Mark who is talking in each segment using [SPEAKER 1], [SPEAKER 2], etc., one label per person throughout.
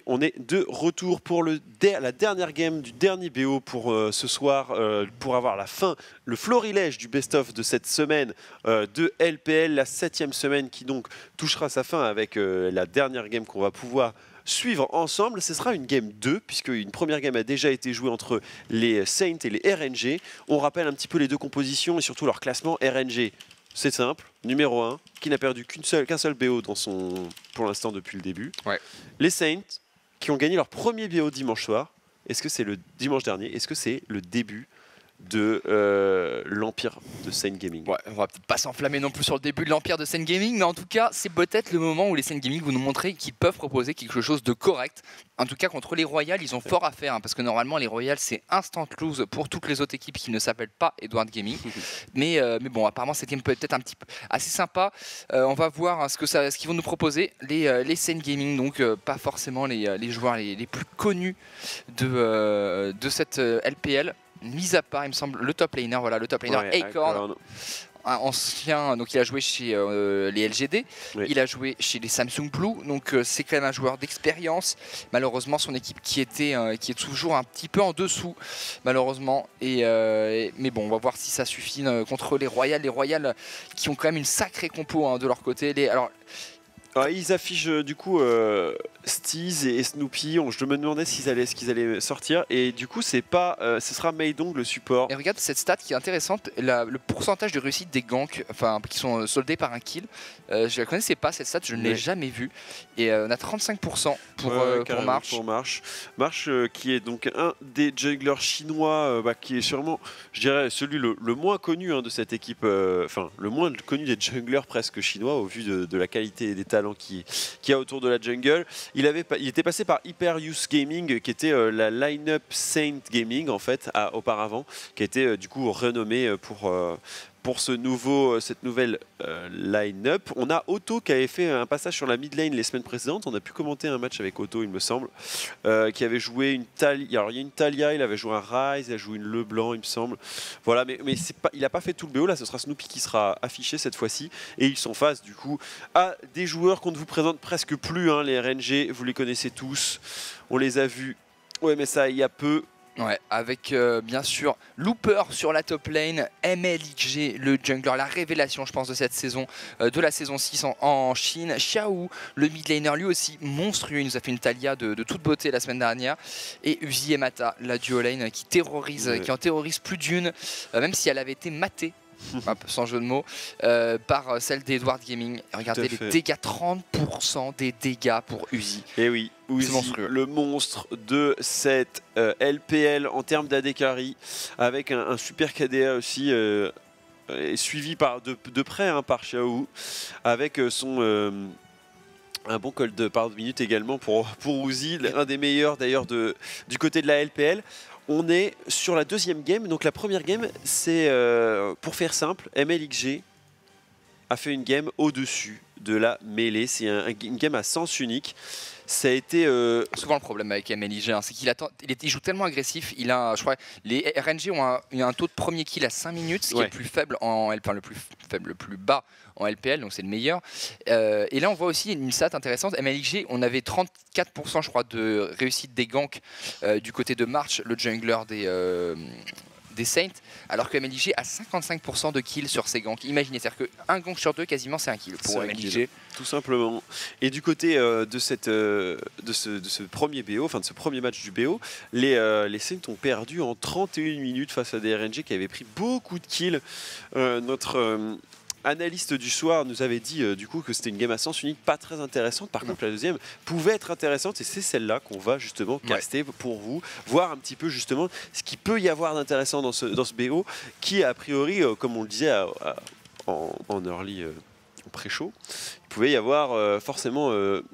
[SPEAKER 1] on est de retour pour la dernière game du dernier BO pour ce soir, pour avoir la fin, le florilège du best-of de cette semaine de LPL, la 7e semaine qui donc touchera sa fin avec la dernière game qu'on va pouvoir suivre ensemble. Ce sera une game 2, puisque une première game a déjà été jouée entre les Saints et les RNG. On rappelle un petit peu les deux compositions et surtout leur classement. RNG, c'est simple, numéro 1, qui n'a perdu qu'un seul BO pour l'instant depuis le début.
[SPEAKER 2] Ouais.
[SPEAKER 1] Les Saints, qui ont gagné leur premier BO dimanche soir. Est-ce que c'est le dimanche dernier? Est-ce que c'est le début de l'empire de Saint Gaming?
[SPEAKER 2] Ouais, on va peut-être pas s'enflammer non plus sur le début de l'empire de Saint Gaming, mais en tout cas, c'est peut-être le moment où les Saint Gaming vont nous montrer qu'ils peuvent proposer quelque chose de correct. En tout cas, contre les Royals, ils ont fort à faire, hein, parce que normalement, les Royals, c'est instant lose pour toutes les autres équipes qui ne s'appellent pas Edward Gaming. mais bon, apparemment, cette game peut être un petit peu assez sympa. On va voir hein, ce qu'ils vont nous proposer, les Saint Gaming, donc pas forcément les joueurs les plus connus de cette LPL. Mis à part, il me semble, le top laner, voilà, le top laner
[SPEAKER 1] Ouais,
[SPEAKER 2] Acorn, un ancien, donc il a joué chez les LGD,
[SPEAKER 1] oui.
[SPEAKER 2] Il a joué chez les Samsung Blue, donc c'est quand même un joueur d'expérience. Malheureusement, son équipe qui est toujours un petit peu en dessous, malheureusement. Mais bon, on va voir si ça suffit contre les Royals qui ont quand même une sacrée compo hein, de leur côté.
[SPEAKER 1] Ils affichent du coup Steez et Snoopy. Je me demandais ce qu'ils allaient sortir. Et du coup, ce sera Maydong le support.
[SPEAKER 2] Et regarde cette stat qui est intéressante, le pourcentage de réussite des ganks qui sont soldés par un kill. Je la connaissais pas cette stat, je ne l'ai jamais vue. Et on a 35% pour March.
[SPEAKER 1] Pour March qui est donc un des junglers chinois, qui est sûrement, je dirais, celui le moins connu hein, de cette équipe. Enfin, le moins connu des junglers presque chinois au vu de la qualité et des talents qu'il y a autour de la jungle. Il était passé par Hyperuse Gaming, qui était la line-up Saint Gaming en fait auparavant, qui a été du coup renommée pour cette nouvelle line-up. On a Otto qui avait fait un passage sur la mid lane les semaines précédentes. On a pu commenter un match avec Otto, il me semble, qui avait joué une Talia. Alors il y a une Talia, il avait joué un Ryze, il a joué une LeBlanc, il me semble. Voilà, mais il n'a pas fait tout le BO. Là, ce sera Snoopy qui sera affiché cette fois-ci. Et ils sont face du coup à des joueurs qu'on ne vous présente presque plus. Hein, les RNG, vous les connaissez tous. On les a vus au MSI il y a peu.
[SPEAKER 2] Ouais, avec bien sûr Looper sur la top lane, MLXG, le jungler, la révélation je pense de cette saison, de la saison 6 en Chine. Xiao, le mid laner lui aussi monstrueux, il nous a fait une Talia de toute beauté la semaine dernière. Et Uzi et Mata, la duo lane qui en terrorise plus d'une, même si elle avait été matée. Sans jeu de mots, par celle d'Edward Gaming. Regardez les dégâts, 30% des dégâts pour Uzi.
[SPEAKER 1] Et oui, Uzi, le monstre de cette LPL en termes d'AD carry, avec un super KDA aussi, suivi de près hein, par Xiao, avec un bon call de par minute également pour Uzi, un des meilleurs d'ailleurs du côté de la LPL. On est sur la deuxième game, donc la première game, c'est, pour faire simple, MLXG a fait une game au-dessus de la mêlée. C'est une game à sens unique. Ça a été
[SPEAKER 2] souvent le problème avec MLIG, hein, c'est qu'il joue tellement agressif. Je crois, les RNG ont un taux de premier kill à 5 minutes, ce qui est le plus faible le plus bas en LPL, donc c'est le meilleur. Et là, on voit aussi une stat intéressante. MLIG, on avait 34%, je crois, de réussite des ganks du côté de March, le jungler des Saints, alors que MLIG a 55% de kills sur ses ganks. Imaginez, c'est-à-dire qu'un gank sur deux, quasiment, c'est un kill pour MLIG.
[SPEAKER 1] Tout simplement. Et du côté de ce premier BO, enfin de ce premier match du BO, les Saints ont perdu en 31 minutes face à des RNG qui avaient pris beaucoup de kills. Notre analyste du soir nous avait dit du coup que c'était une game à sens unique pas très intéressante. Par contre la deuxième pouvait être intéressante et c'est celle-là qu'on va justement caster pour vous, voir un petit peu justement ce qu'il peut y avoir d'intéressant dans ce BO qui a priori comme on le disait en early en pré-show, il pouvait y avoir forcément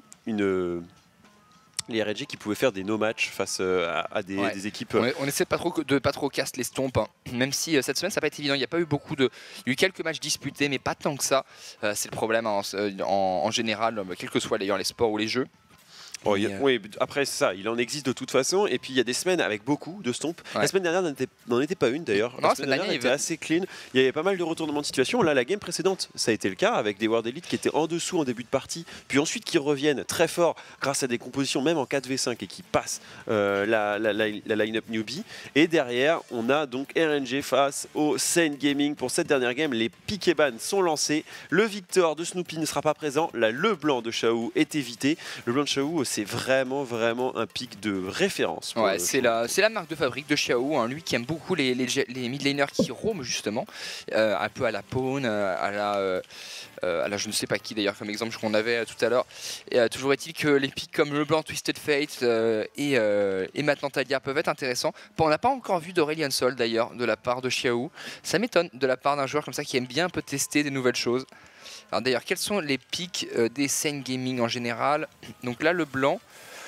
[SPEAKER 1] les RNG qui pouvaient faire des no-match face à des équipes.
[SPEAKER 2] On essaie de pas trop cast les stompes, hein. Même si cette semaine ça n'a pas été évident. Il y a pas eu il y a eu quelques matchs disputés, mais pas tant que ça. C'est le problème hein, en général, quel que soit d'ailleurs les sports ou les jeux.
[SPEAKER 1] Oui, après c'est ça, il en existe de toute façon, et puis il y a des semaines avec beaucoup de stomp.
[SPEAKER 2] Ouais.
[SPEAKER 1] La semaine dernière n'en était pas une d'ailleurs.
[SPEAKER 2] Non,
[SPEAKER 1] La semaine dernière était assez clean. Il y avait pas mal de retournements de situation. Là, la game précédente, ça a été le cas avec des World Elite qui étaient en dessous en début de partie, puis ensuite qui reviennent très fort grâce à des compositions même en 4v5 et qui passent la line-up newbie. Et derrière, on a donc RNG face au Sane Gaming pour cette dernière game. Les pick et ban sont lancés. Le Victor de Snoopy ne sera pas présent. Là, le blanc de Xiao est évité. Le blanc de Xiao, c'est vraiment un pic de référence.
[SPEAKER 2] Ouais, c'est la marque de fabrique de Xiao, hein, lui qui aime beaucoup les mid laners qui roament justement, un peu à la Pawn, à la je ne sais pas qui d'ailleurs comme exemple qu'on avait tout à l'heure. Toujours est-il que les pics comme Leblanc, Twisted Fate et maintenant Talia peuvent être intéressants. On n'a pas encore vu d'Aurelion Sol d'ailleurs de la part de Xiao. Ça m'étonne de la part d'un joueur comme ça qui aime bien un peu tester des nouvelles choses. Alors d'ailleurs, quels sont les pics des Sane Gaming en général? Donc là, le blanc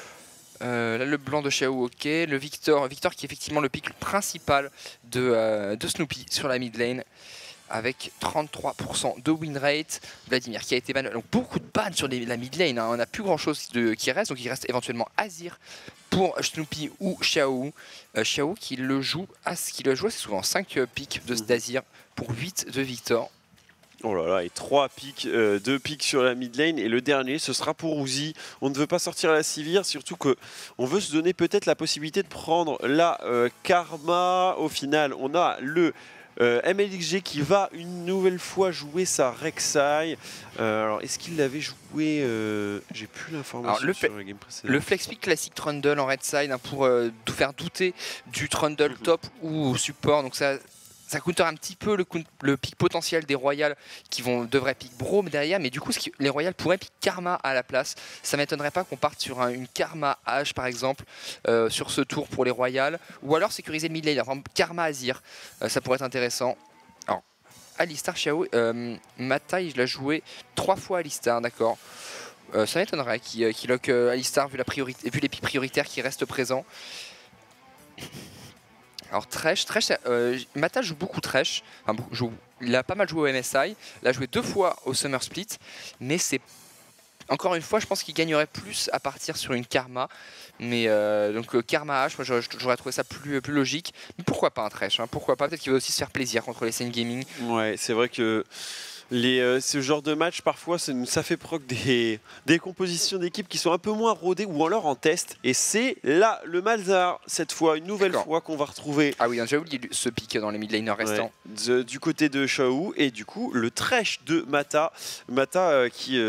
[SPEAKER 2] de Xiao, ok. Le Victor qui est effectivement le pick principal de Snoopy sur la mid lane avec 33% de win rate. Vladimir qui a été ban, donc beaucoup de bans sur la mid lane, hein. On n'a plus grand chose qui reste, donc il reste éventuellement Azir pour Snoopy ou Xiao. Xiao qui le joue c'est souvent 5 pics d'Azir pour 8 de Victor.
[SPEAKER 1] Oh là là, et 3 pics, 2 pics sur la mid lane, et le dernier ce sera pour Uzi. On ne veut pas sortir la Sivir, surtout qu'on veut se donner peut-être la possibilité de prendre la Karma. Au final, on a le MLXG qui va une nouvelle fois jouer sa Rek'Sai. Alors, est-ce qu'il l'avait joué j'ai plus l'information sur la game précédente.
[SPEAKER 2] Le flex pick classique Trundle en red side, hein, pour nous faire douter du Trundle top ou support. Donc ça counter un petit peu le pic potentiel des Royals qui devraient pick Braum derrière, mais du coup les Royals pourraient pick Karma à la place. Ça m'étonnerait pas qu'on parte sur une Karma H par exemple sur ce tour pour les Royals, ou alors sécuriser le mid lane, enfin, Karma Azir, ça pourrait être intéressant. Alors, Alistar Xiao, Mata il l'a joué 3 fois Alistar, d'accord. Ça m'étonnerait qu'il lock Alistar vu les pics prioritaires qui restent présents. Alors Thresh, Mata joue beaucoup Thresh, enfin, il a pas mal joué au MSI, il a joué 2 fois au Summer Split, mais c'est encore une fois je pense qu'il gagnerait plus à partir sur une Karma, mais donc Karma H, moi j'aurais trouvé ça plus logique, mais pourquoi pas un Thresh, hein, pourquoi pas, peut-être qu'il va aussi se faire plaisir contre les Sane Gaming.
[SPEAKER 1] Ouais, c'est vrai que ce genre de match parfois ça fait proc des compositions d'équipes qui sont un peu moins rodées ou alors en test, et c'est là le Malzahar cette fois, une nouvelle fois qu'on va retrouver.
[SPEAKER 2] Ah oui, j'ai oublié ce pick dans les mid laners restants.
[SPEAKER 1] Ouais, du côté de Xiao, et du coup le Thresh de Mata qui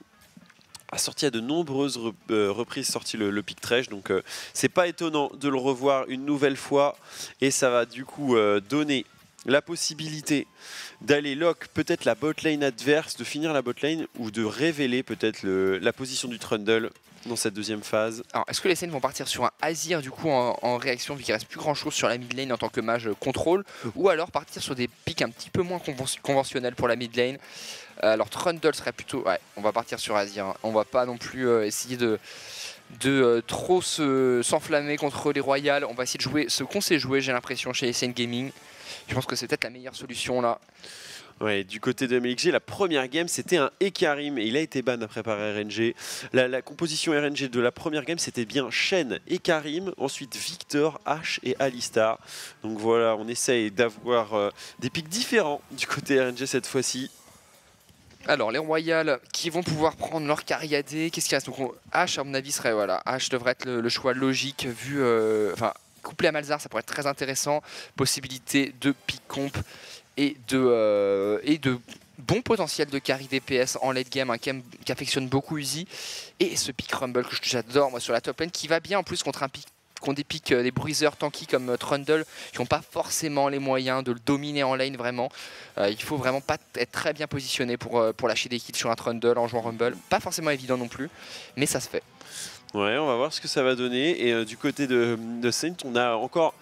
[SPEAKER 1] a sorti à de nombreuses reprises le pick Thresh, donc c'est pas étonnant de le revoir une nouvelle fois, et ça va du coup donner la possibilité d'aller lock peut-être la botlane adverse, de finir la botlane ou de révéler peut-être la position du Trundle dans cette deuxième phase.
[SPEAKER 2] Alors, est-ce que les Sane vont partir sur un Azir du coup en réaction vu qu'il reste plus grand chose sur la mid lane en tant que mage contrôle, ou alors partir sur des picks un petit peu moins conventionnels pour la mid lane? Alors Trundle serait plutôt... Ouais, on va partir sur Azir, hein. On va pas non plus essayer de trop s'enflammer contre les Royals. On va essayer de jouer ce qu'on sait jouer, j'ai l'impression, chez Sane Gaming. Je pense que c'est peut-être la meilleure solution là.
[SPEAKER 1] Ouais, du côté de MLXG, la première game c'était un Ekarim et il a été ban après par RNG. La composition RNG de la première game c'était bien Shen, Ekarim, ensuite Victor, H et Alistar. Donc voilà, on essaye d'avoir des pics différents du côté RNG cette fois-ci.
[SPEAKER 2] Alors les Royals qui vont pouvoir prendre leur Cariadé, qu'est-ce qu'il reste? Donc H à mon avis serait, voilà, H devrait être le choix logique vu... Enfin, couplé à Malzahar, ça pourrait être très intéressant. Possibilité de pick comp et de bon potentiel de carry DPS en late game, qui affectionne beaucoup Uzi. Et ce pick Rumble que j'adore moi sur la top lane, qui va bien en plus contre des pics, des bruiseurs tanky comme Trundle, qui n'ont pas forcément les moyens de le dominer en lane vraiment. Il faut vraiment pas être très bien positionné pour lâcher des kills sur un Trundle en jouant Rumble. Pas forcément évident non plus, mais ça se fait.
[SPEAKER 1] Ouais, on va voir ce que ça va donner. Et du côté de Saint, on a encore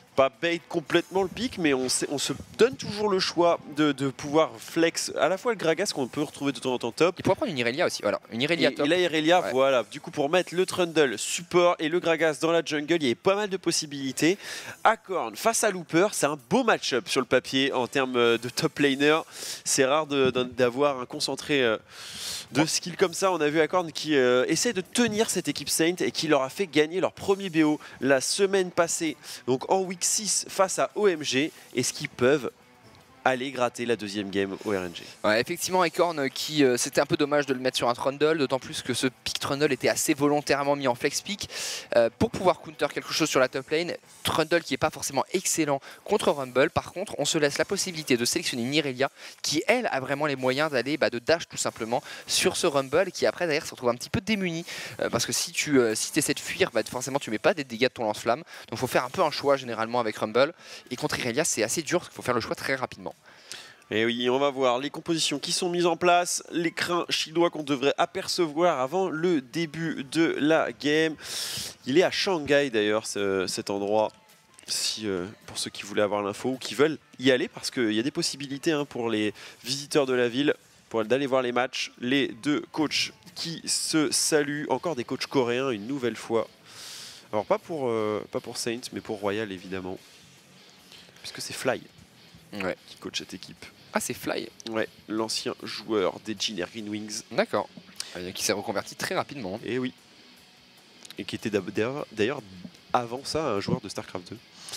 [SPEAKER 1] pas bait complètement le pic, mais on se donne toujours le choix de pouvoir flex à la fois le Gragas qu'on peut retrouver de temps en temps top.
[SPEAKER 2] Il pourrait prendre une Irelia aussi, voilà, une Irelia top.
[SPEAKER 1] Et la Irelia,
[SPEAKER 2] ouais.
[SPEAKER 1] voilà, du coup pour mettre le Trundle support et le Gragas dans la jungle, il y avait pas mal de possibilités. Acorn face à Looper, c'est un beau match-up sur le papier en termes de top laner. C'est rare d'avoir un concentré de skill comme ça. On a vu Acorn qui essaie de tenir cette équipe Saint et qui leur a fait gagner leur premier BO la semaine passée, donc en week 6 face à OMG. Est-ce qu'ils peuvent aller gratter la deuxième game au RNG?
[SPEAKER 2] Ouais, effectivement, Acorn qui c'était un peu dommage de le mettre sur un Trundle, d'autant plus que ce pick Trundle était assez volontairement mis en flex pick pour pouvoir counter quelque chose sur la top lane. Trundle qui n'est pas forcément excellent contre Rumble. Par contre, on se laisse la possibilité de sélectionner une Irelia qui, elle, a vraiment les moyens d'aller de dash tout simplement sur ce Rumble, qui après d'ailleurs se retrouve un petit peu démuni parce que si tu essaies de fuir, forcément tu mets pas des dégâts de ton lance-flamme. Donc il faut faire un peu un choix généralement avec Rumble. Et contre Irelia, c'est assez dur, il faut faire le choix très rapidement.
[SPEAKER 1] Et oui, on va voir les compositions qui sont mises en place, l'écrin chinois qu'on devrait apercevoir avant le début de la game. Il est à Shanghai d'ailleurs, cet endroit, si, pour ceux qui voulaient avoir l'info ou qui veulent y aller, parce qu'il y a des possibilités pour les visiteurs de la ville pour d'aller voir les matchs. Les deux coachs qui se saluent, encore des coachs coréens une nouvelle fois. Alors pas pour Saints, mais pour Royal évidemment, puisque c'est Fly qui coach cette équipe.
[SPEAKER 2] Ah, c'est Fly.
[SPEAKER 1] Ouais, l'ancien joueur des Jin Green Wings.
[SPEAKER 2] D'accord. Qui s'est reconverti très rapidement.
[SPEAKER 1] Et oui. Et qui était d'ailleurs avant ça un joueur de StarCraft 2.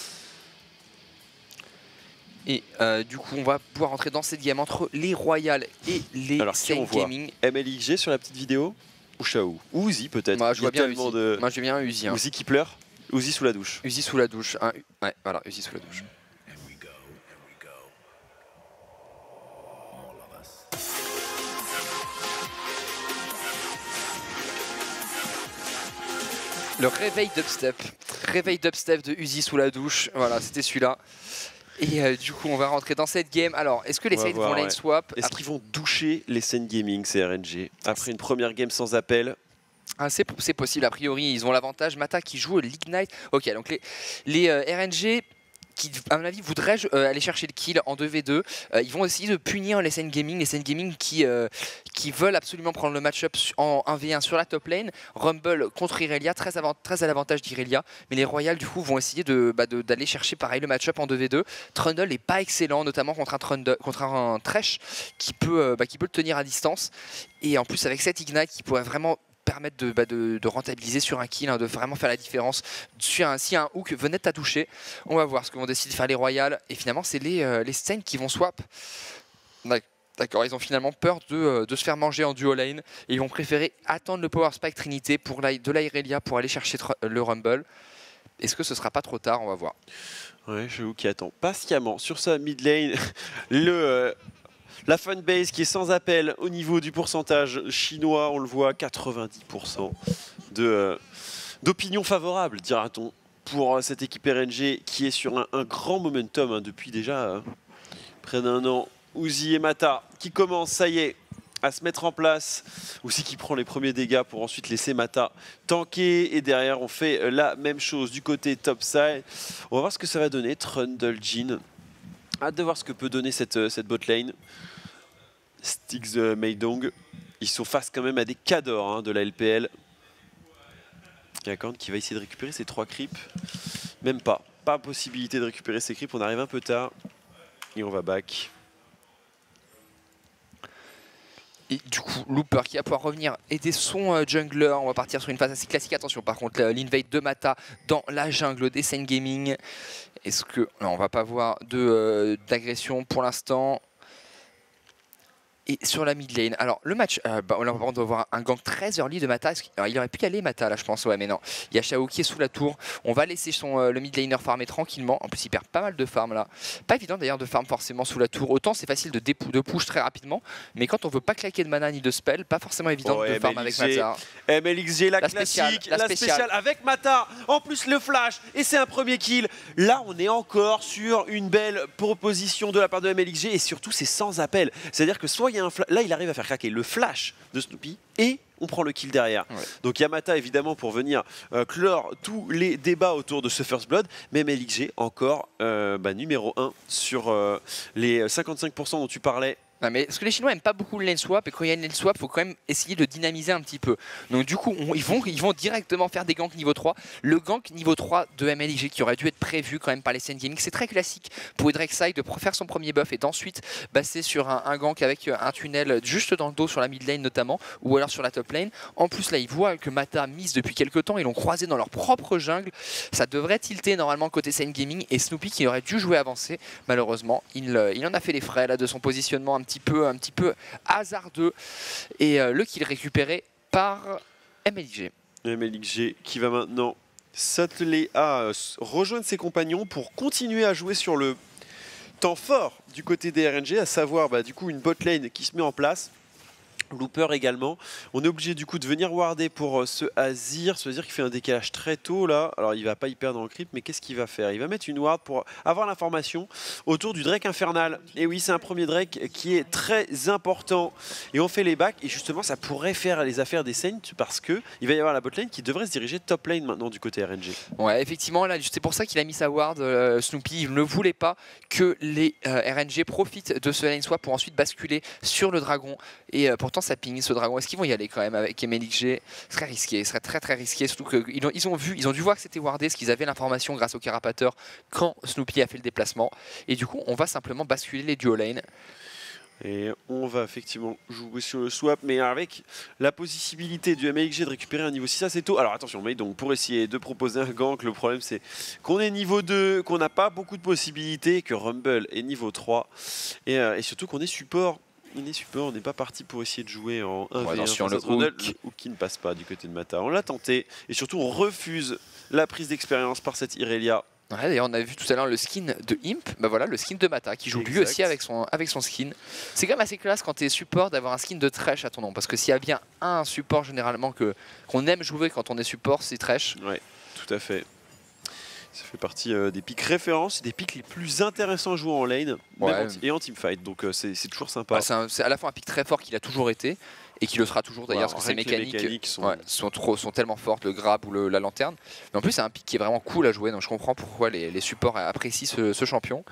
[SPEAKER 2] Et du coup, on va pouvoir entrer dans cette game entre les Royal et les Saint Gaming.
[SPEAKER 1] MLXG sur la petite vidéo ou Shao ou Uzi peut-être.
[SPEAKER 2] Moi, je vois bien Uzi. Moi, je vois bien Uzi.
[SPEAKER 1] Uzi qui pleure. Uzi sous la douche.
[SPEAKER 2] Uzi sous la douche. Ouais, voilà, Uzi sous la douche. Le réveil dubstep de Uzi sous la douche, voilà, c'était celui-là. Et du coup, on va rentrer dans cette game. Alors, est-ce que les Saints vont lane swap?
[SPEAKER 1] Est-ce qu'ils vont doucher les Saints Gaming, CRNG, après une première game sans appel?
[SPEAKER 2] C'est possible, a priori, ils ont l'avantage. Mata qui joue l'Ignite. Ok, donc les RNG qui, à mon avis, voudraient aller chercher le kill en 2v2. Ils vont essayer de punir les Saint Gaming qui veulent absolument prendre le match-up en 1v1 sur la top lane. Rumble contre Irelia, très à l'avantage d'Irelia. Mais les Royals, du coup, vont essayer d'aller chercher pareil le match-up en 2v2. Trundle n'est pas excellent, notamment contre un Thresh qui peut le tenir à distance. Et en plus, avec cette Ignite qui pourrait vraiment permettre de rentabiliser sur un kill, de vraiment faire la différence. Si un hook venait à toucher, on va voir ce que vont décider de faire les Royals. Et finalement, c'est les Saints qui vont swap. D'accord, ils ont finalement peur de se faire manger en duo lane. Et ils vont préférer attendre le Power Spike Trinité de la Irelia pour aller chercher le Rumble. Est-ce que ce sera pas trop tard? On va voir.
[SPEAKER 1] Ouais, Chou qui attend patiemment sur sa mid lane la fanbase qui est sans appel au niveau du pourcentage chinois, on le voit, 90% d'opinion favorable, dira-t-on, pour cette équipe RNG qui est sur un grand momentum depuis déjà près d'un an. Uzi et Mata qui commencent, ça y est, à se mettre en place. Uzi qui prend les premiers dégâts pour ensuite laisser Mata tanker. Et derrière, on fait la même chose du côté topside. On va voir ce que ça va donner. Trundle Jin. Hâte de voir ce que peut donner cette bot lane. Styx Meidong. Ils sont face quand même à des cadors de la LPL. Acorn qui va essayer de récupérer ses 3 creeps. Même pas. Pas possibilité de récupérer ses creeps. On arrive un peu tard. Et on va back.
[SPEAKER 2] Et du coup, Looper qui va pouvoir revenir aider son jungler. On va partir sur une phase assez classique. Attention, par contre, l'invade de Mata dans la jungle des Saint Gaming. Est-ce que... Non, on va pas voir d'agression pour l'instant. Et sur la mid lane, alors le match, on doit voir un gank très early de Mata. Alors, il aurait pu y aller Mata là je pense, ouais mais non. Il y a Shao qui est sous la tour. On va laisser le mid laner farmer tranquillement. En plus il perd pas mal de farm là. Pas évident d'ailleurs de farm forcément sous la tour. Autant c'est facile de push très rapidement. Mais quand on veut pas claquer de mana ni de spell, pas forcément évident de farm avec Mata.
[SPEAKER 1] MLXG, la classique, la spéciale avec Mata. En plus le flash et c'est un premier kill. Là on est encore sur une belle proposition de la part de MLXG et surtout c'est sans appel. C'est-à-dire que soit il y a un là, il arrive à faire craquer le flash de Snoopy et on prend le kill derrière. Ouais. Donc Yamata évidemment pour venir clore tous les débats autour de ce First Blood, mais MLXG encore numéro 1 sur les 55% dont tu parlais.
[SPEAKER 2] Non, mais parce que les Chinois n'aiment pas beaucoup le lane swap, et quand il y a une lane swap, il faut quand même essayer de dynamiser un petit peu. Donc du coup, ils vont directement faire des ganks niveau 3. Le gank niveau 3 de MLG qui aurait dû être prévu quand même par les SN Gaming, c'est très classique pour Rek'Sai de faire son premier buff et d'ensuite passer sur un gank avec un tunnel juste dans le dos sur la mid lane notamment, ou alors sur la top lane. En plus là, ils voient que Mata mise depuis quelques temps, ils l'ont croisé dans leur propre jungle. Ça devrait tilter normalement côté SN Gaming, et Snoopy qui aurait dû jouer avancé, malheureusement, il en a fait les frais là, de son positionnement un petit peu hasardeux, et le kill récupéré par MLG.
[SPEAKER 1] MLG qui va maintenant s'atteler à rejoindre ses compagnons pour continuer à jouer sur le temps fort du côté des RNG, à savoir du coup une bot lane qui se met en place. Looper également. On est obligé du coup de venir warder pour ce Azir. Ça veut dire qu'il fait un décalage très tôt là. Alors il va pas y perdre en creep, mais qu'est-ce qu'il va faire? Il va mettre une ward pour avoir l'information autour du Drake infernal. Et oui, c'est un premier Drake qui est très important. Et on fait les backs. Et justement, ça pourrait faire les affaires des Saints parce que il va y avoir la botlane qui devrait se diriger top lane maintenant du côté RNG.
[SPEAKER 2] Ouais, effectivement, là, c'est pour ça qu'il a mis sa ward. Snoopy, il ne voulait pas que les RNG profitent de ce lane swap pour ensuite basculer sur le dragon. Et pourtant, ça ping ce dragon. Est-ce qu'ils vont y aller quand même avec MLXG? Ce serait risqué, ce serait très très risqué. Surtout qu'ils ont dû voir que c'était wardé, parce qu'ils avaient l'information grâce au carapateur quand Snoopy a fait le déplacement. Et du coup, on va simplement basculer les duo lane.
[SPEAKER 1] Et on va effectivement jouer sur le swap, mais avec la possibilité du MLXG de récupérer un niveau 6 assez tôt. Alors attention, mais donc pour essayer de proposer un gank, le problème c'est qu'on est niveau 2, qu'on n'a pas beaucoup de possibilités, que Rumble est niveau 3, et surtout qu'on est support. On n'est pas parti pour essayer de jouer en 1v1
[SPEAKER 2] sur le hook
[SPEAKER 1] qui ne passe pas du côté de Mata. On l'a tenté et surtout on refuse la prise d'expérience par cette Irelia.
[SPEAKER 2] Ouais, d'ailleurs on a vu tout à l'heure le skin de Imp, voilà le skin de Mata qui joue lui aussi avec son skin. C'est quand même assez classe quand tu es support d'avoir un skin de Thresh à ton nom, parce que s'il y a bien un support généralement qu'on aime jouer quand on est support, c'est Thresh.
[SPEAKER 1] Ouais, tout à fait. Ça fait partie des pics références, des pics les plus intéressants à jouer en lane et en teamfight, donc c'est toujours sympa.
[SPEAKER 2] C'est à la fois un pic très fort qu'il a toujours été, et qui le sera toujours d'ailleurs, parce que ses mécaniques sont tellement fortes, le grab ou la lanterne. Mais en plus c'est un pic qui est vraiment cool à jouer, donc je comprends pourquoi les supports apprécient ce champion.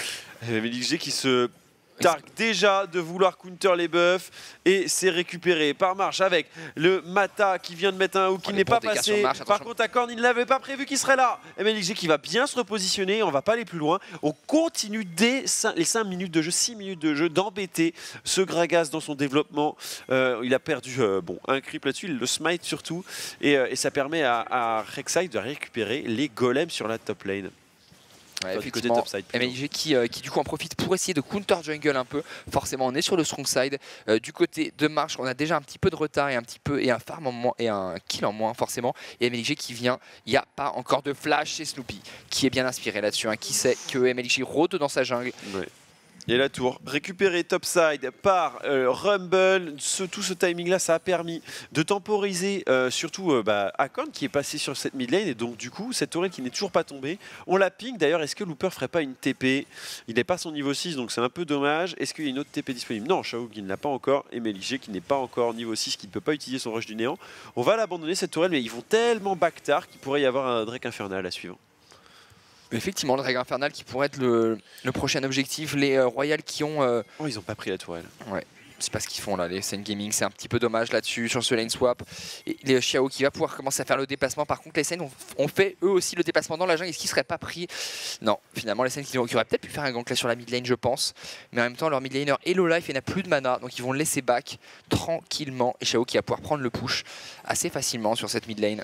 [SPEAKER 1] MLXG qui se targue déjà de vouloir counter les buffs, et c'est récupéré par Marche avec le Mata qui vient de mettre un hook qui n'est pas passé. Par contre Akorn, il n'avait pas prévu qu'il serait là. MLXG qui va bien se repositionner, on va pas aller plus loin. On continue dès les 5 minutes de jeu, 6 minutes de jeu d'embêter ce Gragas dans son développement. Il a perdu un creep là-dessus, il le smite surtout, et ça permet à Rek'Sai de récupérer les golems sur la top lane.
[SPEAKER 2] Ouais, effectivement, MLG qui du coup en profite pour essayer de counter jungle un peu. Forcément on est sur le strong side. Du côté de Marche, on a déjà un petit peu de retard et un farm en moins et un kill en moins forcément. Et MLG qui vient, il n'y a pas encore de flash chez Snoopy qui est bien inspiré là-dessus, qui sait que MLG rôde dans sa jungle.
[SPEAKER 1] Ouais. Et la tour récupérée topside par Rumble. Tout ce timing là, ça a permis de temporiser surtout Akorn qui est passé sur cette mid lane, et donc du coup cette tourelle qui n'est toujours pas tombée, on la ping. D'ailleurs, est-ce que Looper ferait pas une TP? Il n'est pas son niveau 6, donc c'est un peu dommage. Est-ce qu'il y a une autre TP disponible? Non, Shao qui ne l'a pas encore, et MLG qui n'est pas encore niveau 6, qui ne peut pas utiliser son rush du néant. On va l'abandonner cette tourelle, mais ils vont tellement backtar qu'il pourrait y avoir un Drake infernal à suivre.
[SPEAKER 2] Effectivement, le Dragon Infernal qui pourrait être le prochain objectif. Les Royals qui ont...
[SPEAKER 1] Oh, ils n'ont pas pris la tourelle.
[SPEAKER 2] Ouais, c'est pas ce qu'ils font là, les SN Gaming. C'est un petit peu dommage là-dessus, sur ce lane swap. Et les Xiao qui va pouvoir commencer à faire le déplacement. Par contre, les SN ont fait eux aussi le déplacement dans la jungle. Est-ce qu'ils ne seraient pas pris? Non, finalement, les SN qui auraient peut-être pu faire un gank là sur la mid lane, je pense. Mais en même temps, leur mid laner est low life et n'a plus de mana. Donc ils vont le laisser back tranquillement. Et Xiao qui va pouvoir prendre le push assez facilement sur cette mid lane.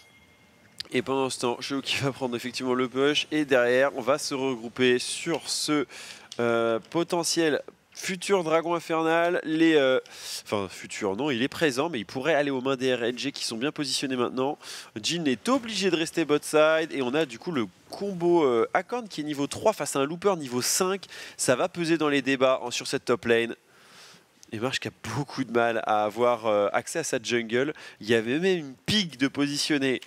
[SPEAKER 1] Et pendant ce temps, Shao qui va prendre effectivement le push, et derrière on va se regrouper sur ce potentiel futur dragon infernal. Enfin futur non, il est présent, mais il pourrait aller aux mains des RNG qui sont bien positionnés maintenant. Jhin est obligé de rester bot side, et on a du coup le combo Akorn qui est niveau 3 face à un Looper niveau 5. Ça va peser dans les débats sur cette top lane. Et Marche qui a beaucoup de mal à avoir accès à sa jungle. Il y avait même une pique de positionner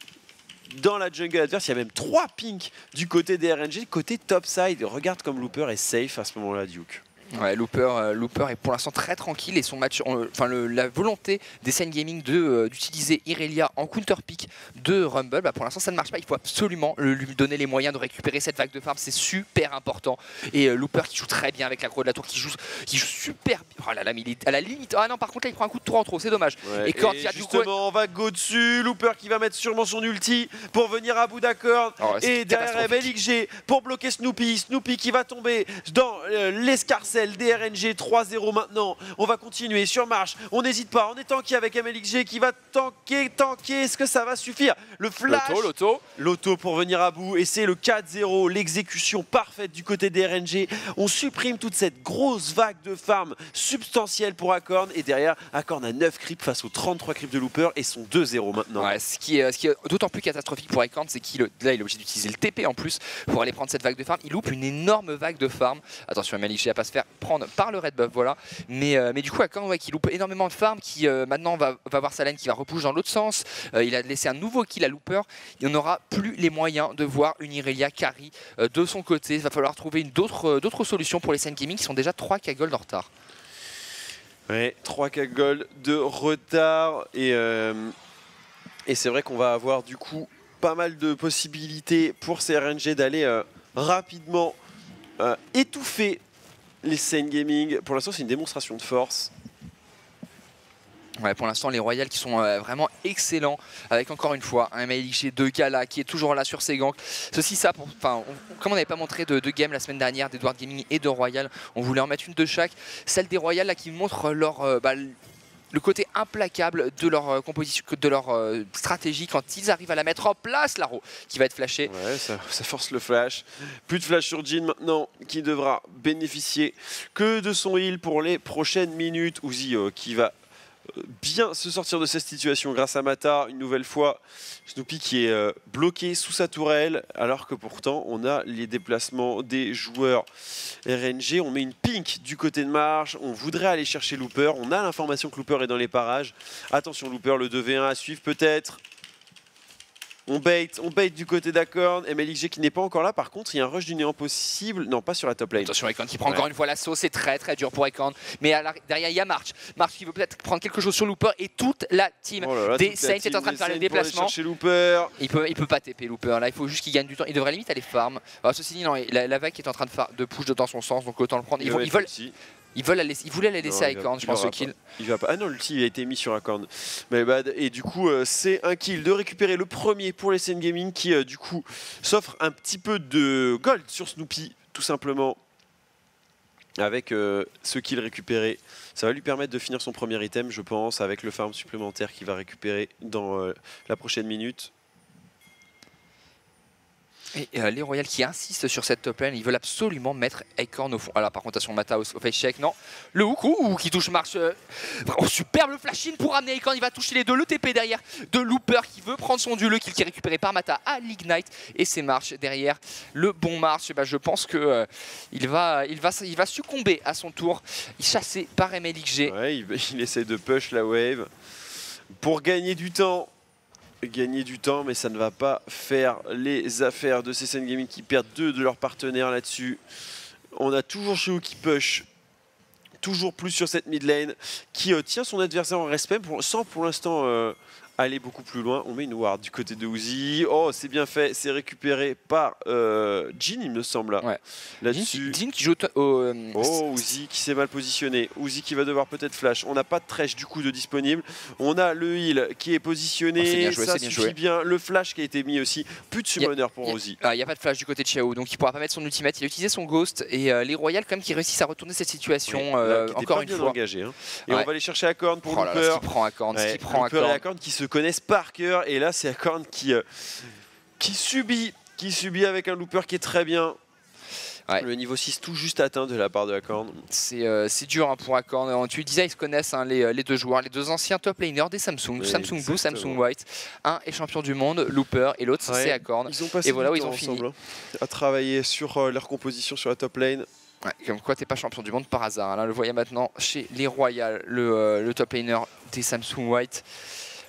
[SPEAKER 1] dans la jungle adverse. Il y a même 3 pinks du côté des RNG, côté topside. Regarde comme Looper est safe à ce moment-là, Duke.
[SPEAKER 2] Ouais, Looper est pour l'instant très tranquille et son match, la volonté des Sen Gaming d'utiliser Irelia en counter pick de Rumble, pour l'instant ça ne marche pas. Il faut absolument lui donner les moyens de récupérer cette vague de farm, c'est super important. Et Looper qui joue très bien avec l'aggro de la tour, qui joue super bien. Oh là là, mais il est à la limite. Ah non, par contre là il prend un coup de tour en trop, c'est dommage.
[SPEAKER 1] Ouais, et justement, on va go dessus. Looper qui va mettre sûrement son ulti pour venir à bout d'accord. Et derrière MLXG pour bloquer Snoopy. Snoopy qui va tomber dans l'escarcelle des RNG. 3-0 maintenant. On va continuer sur marche. On n'hésite pas. On est tanké avec MLXG qui va tanker. Est-ce que ça va suffire? Le flash. L'auto pour venir à bout. Et c'est le 4-0. L'exécution parfaite du côté des RNG. On supprime toute cette grosse vague de farm substantielle pour Acorn. Et derrière, Acorn a 9 creeps face aux 33 creeps de Looper et son 2-0 maintenant.
[SPEAKER 2] Ouais, ce qui est d'autant plus catastrophique pour Acorn, c'est qu'il il est obligé d'utiliser le TP en plus pour aller prendre cette vague de farm. Il loupe une énorme vague de farm. Attention, MLXG à pas se faire prendre par le red buff, voilà. Mais du coup, Acorn, ouais, qui loupe énormément de farm, qui maintenant va voir sa lane qui va repush dans l'autre sens. Il a laissé un nouveau kill à Looper. Il n'aura plus les moyens de voir une Irelia carry de son côté. Il va falloir trouver d'autres solutions pour les Sen Gaming qui sont déjà 3K gold en retard.
[SPEAKER 1] Ouais, 3K gold de retard et c'est vrai qu'on va avoir du coup pas mal de possibilités pour ces RNG d'aller rapidement étouffer les Sen Gaming. Pour l'instant c'est une démonstration de force.
[SPEAKER 2] Ouais, pour l'instant les Royals qui sont vraiment excellents avec encore une fois un MLXG de Gala qui est toujours là sur ses ganks. Comme on n'avait pas montré de game la semaine dernière d'Edward Gaming et de Royal, on voulait en mettre une de chaque. Celle des Royals là qui montre le côté implacable de leur composition, de leur stratégie quand ils arrivent à la mettre en place. Laro qui va être flashé.
[SPEAKER 1] Ouais, ça force le flash. Plus de flash sur Jhin maintenant qui devra bénéficier que de son heal pour les prochaines minutes. Uzi qui va bien se sortir de cette situation grâce à Mata une nouvelle fois. Snoopy qui est bloqué sous sa tourelle alors que pourtant on a les déplacements des joueurs RNG. On met une pink du côté de marche, on voudrait aller chercher Looper, on a l'information que Looper est dans les parages. Attention Looper, le 2v1 à suivre peut-être. On bait du côté d'Acorn. MLXG qui n'est pas encore là. Par contre, il y a un rush du néant possible. Non, pas sur la top lane.
[SPEAKER 2] Attention, Acorn qui prend encore une fois l'assaut. C'est très très dur pour Acorn. Mais derrière, il y a March. March qui veut peut-être prendre quelque chose sur Looper. Et toute la team des Saints est en train de faire le déplacement.
[SPEAKER 1] Looper.
[SPEAKER 2] Il peut pas TP Looper. Là, il faut juste qu'il gagne du temps. Il devrait limite aller farm. Alors, ceci dit, non, la vague est en train de push dans son sens. Donc autant le prendre. Ils voulaient la laisser à Acorn, je pense, au kill.
[SPEAKER 1] Il va pas. Ah non, l'ulti a été mis sur Acorn. Et du coup, c'est un kill de récupérer le premier pour les Sen Gaming qui, du coup, s'offre un petit peu de gold sur Snoopy, tout simplement. Avec ce kill récupéré. Ça va lui permettre de finir son premier item, je pense, avec le farm supplémentaire qu'il va récupérer dans la prochaine minute.
[SPEAKER 2] Et les Royals qui insistent sur cette top lane, ils veulent absolument mettre Acorn au fond. Alors par contre, attention, Mata au face check, non. Le hook qui touche March. Superbe le flash in pour amener Acorn, il va toucher les deux. Le TP derrière de Looper qui veut prendre son duel, le kill qui est récupéré par Mata à l'Ignite. Et c'est March derrière le bon March. Je pense que il va succomber à son tour. Il est chassé par MLXG.
[SPEAKER 1] Ouais, il essaie de push la wave pour gagner du temps. Mais ça ne va pas faire les affaires de ces Sen Gaming qui perdent 2 de leurs partenaires là-dessus. On a toujours Sheo qui push, toujours plus sur cette mid lane, qui tient son adversaire en respect sans pour l'instant aller beaucoup plus loin. On met une ward du côté de Uzi. Oh, c'est bien fait, c'est récupéré par Jhin, il me semble.
[SPEAKER 2] Ouais.
[SPEAKER 1] Là-dessus.
[SPEAKER 2] Jhin qui joue
[SPEAKER 1] Uzi qui s'est mal positionné. Uzi qui va devoir peut-être flash. On n'a pas de Thresh du coup de disponible. On a le heal qui est positionné. Ça suffit bien. Le flash qui a été mis aussi. Plus de summoner pour Uzi.
[SPEAKER 2] Il n'y a pas de flash du côté de Xiao, donc il ne pourra pas mettre son ultimate. Il a utilisé son ghost et les Royals quand même qui réussissent à retourner cette situation encore une fois.
[SPEAKER 1] Engagé, hein. Et on va aller chercher Acorn pour Looper.
[SPEAKER 2] Ce qui prend Acorn,
[SPEAKER 1] Acorn qui se connaissent par cœur. Et là c'est Acorn qui subit avec un Looper qui est très bien. Ouais. Le niveau 6 tout juste atteint de la part de Acorn.
[SPEAKER 2] C'est dur pour Acorn. Tu le disais, ils se connaissent les deux joueurs, les deux anciens top laners des Samsung, oui, Samsung Blue, Samsung White. Un est champion du monde, Looper, et l'autre c'est Acorn.
[SPEAKER 1] Ils ont passé du temps ils ont fini à travailler sur leur composition sur la top lane.
[SPEAKER 2] Ouais, comme quoi t'es pas champion du monde par hasard. Là, le voyez maintenant chez les Royals, le top laner des Samsung White.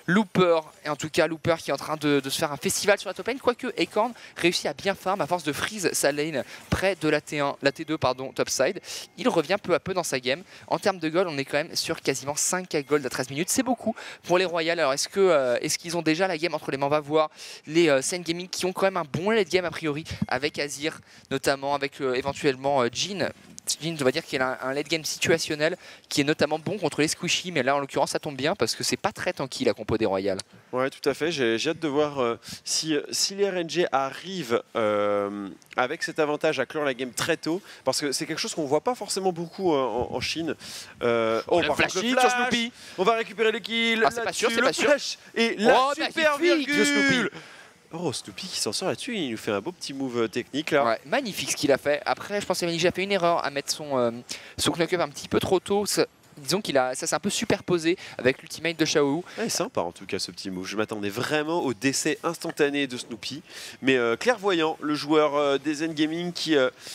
[SPEAKER 2] Looper, et en tout cas Looper qui est en train de se faire un festival sur la top lane, quoique Acorn réussit à bien farm à force de freeze sa lane près de la T2 pardon, topside. Il revient peu à peu dans sa game. En termes de gold, on est quand même sur quasiment 5k gold à 13 minutes. C'est beaucoup pour les Royals. Alors est-ce qu'ils ont déjà la game entre les mains? On va voir les Sen Gaming qui ont quand même un bon late game a priori, avec Azir notamment, avec éventuellement Jhin. Jhin, on va dire qu'il a un late game situationnel qui est notamment bon contre les squishy, mais là en l'occurrence ça tombe bien parce que c'est pas très tanky la compo des Royals.
[SPEAKER 1] Ouais, tout à fait. J'ai hâte de voir si les RNG arrivent avec cet avantage à clore la game très tôt, parce que c'est quelque chose qu'on voit pas forcément beaucoup en Chine.
[SPEAKER 2] Le flash hit sur Snoopy.
[SPEAKER 1] On va récupérer le kill.
[SPEAKER 2] Ah, c'est pas sûr, c'est pas sûr.
[SPEAKER 1] Et la super
[SPEAKER 2] magnifique de Snoopy.
[SPEAKER 1] virgule. Oh, Snoopy qui s'en sort là-dessus, il nous fait un beau petit move technique là.
[SPEAKER 2] Ouais, magnifique ce qu'il a fait. Après, je pense qu'Emily a fait une erreur à mettre son knock-up un petit peu trop tôt. Disons ça s'est un peu superposé avec l'ultimate de Xiaohu.
[SPEAKER 1] Ouais, sympa en tout cas ce petit move. Je m'attendais vraiment au décès instantané de Snoopy. Mais clairvoyant, le joueur des Zen Gaming qui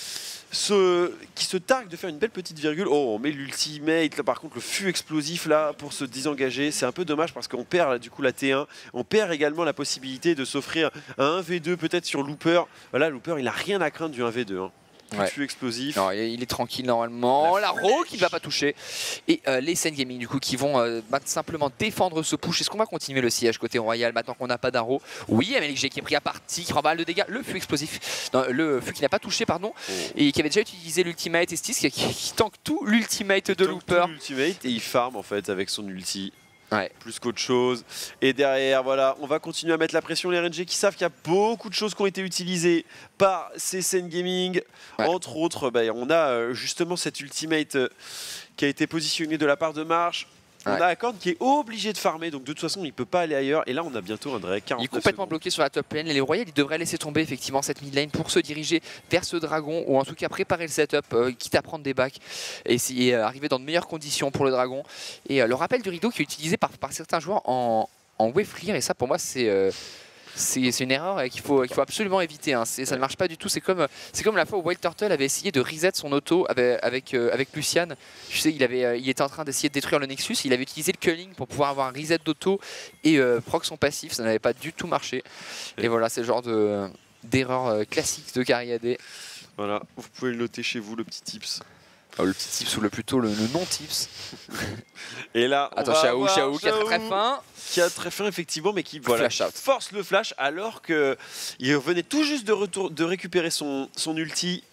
[SPEAKER 1] se targue de faire une belle petite virgule. Oh, on met l'ultimate, là par contre le fût explosif là pour se désengager. C'est un peu dommage parce qu'on perd là, du coup la T1. On perd également la possibilité de s'offrir un 1v2 peut-être sur Looper. Voilà, Looper il a rien à craindre du 1v2. Hein. Ouais. Fût explosif.
[SPEAKER 2] Non, il est tranquille normalement. La Rogue qui ne va pas toucher. Et les Sen Gaming du coup qui vont simplement défendre ce push. Est-ce qu'on va continuer le siège côté Royal maintenant qu'on n'a pas d'arrow? Oui, MLG qui est pris à partie, qui prend pas mal de dégâts. Le fût explosif, non, le fût qui n'a pas touché pardon, et qui avait déjà utilisé l'ultimate Estis qui tank tout l'ultimate de Looper.
[SPEAKER 1] L'ultimate et il farm en fait avec son ulti.
[SPEAKER 2] Ouais.
[SPEAKER 1] Plus qu'autre chose. Et derrière, voilà, on va continuer à mettre la pression. Les RNG qui savent qu'il y a beaucoup de choses qui ont été utilisées par ces Sen Gaming. Ouais. Entre autres, on a justement cette ultimate qui a été positionnée de la part de Marsh. On a Acorn qui est obligé de farmer, donc de toute façon il ne peut pas aller ailleurs. Et là on a bientôt un Drake 49
[SPEAKER 2] Il est complètement
[SPEAKER 1] secondes.
[SPEAKER 2] bloqué sur la top lane. Et les Royals ils devraient laisser tomber effectivement cette mid lane pour se diriger vers ce dragon, ou en tout cas préparer le setup, quitte à prendre des backs et essayer d'arriver dans de meilleures conditions pour le dragon. Et le rappel du rideau qui est utilisé par certains joueurs en wave clear, et ça pour moi c'est une erreur qu'il faut absolument éviter. Hein. Ça ne marche pas du tout. C'est comme la fois où Wild Turtle avait essayé de reset son auto avec Lucian. Je sais, il était en train d'essayer de détruire le Nexus. Il avait utilisé le culling pour pouvoir avoir un reset d'auto et proc son passif. Ça n'avait pas du tout marché. Et voilà, c'est le genre d'erreur classique de Cariadé.
[SPEAKER 1] Voilà, vous pouvez le noter chez vous, le petit tips.
[SPEAKER 2] Oh, le petit tips ou plutôt le non-tips.
[SPEAKER 1] Et là,
[SPEAKER 2] attends, Xiaohu qui a très faim.
[SPEAKER 1] Qui a très faim effectivement, mais qui voilà, force le flash alors qu'il venait tout juste de récupérer son ulti.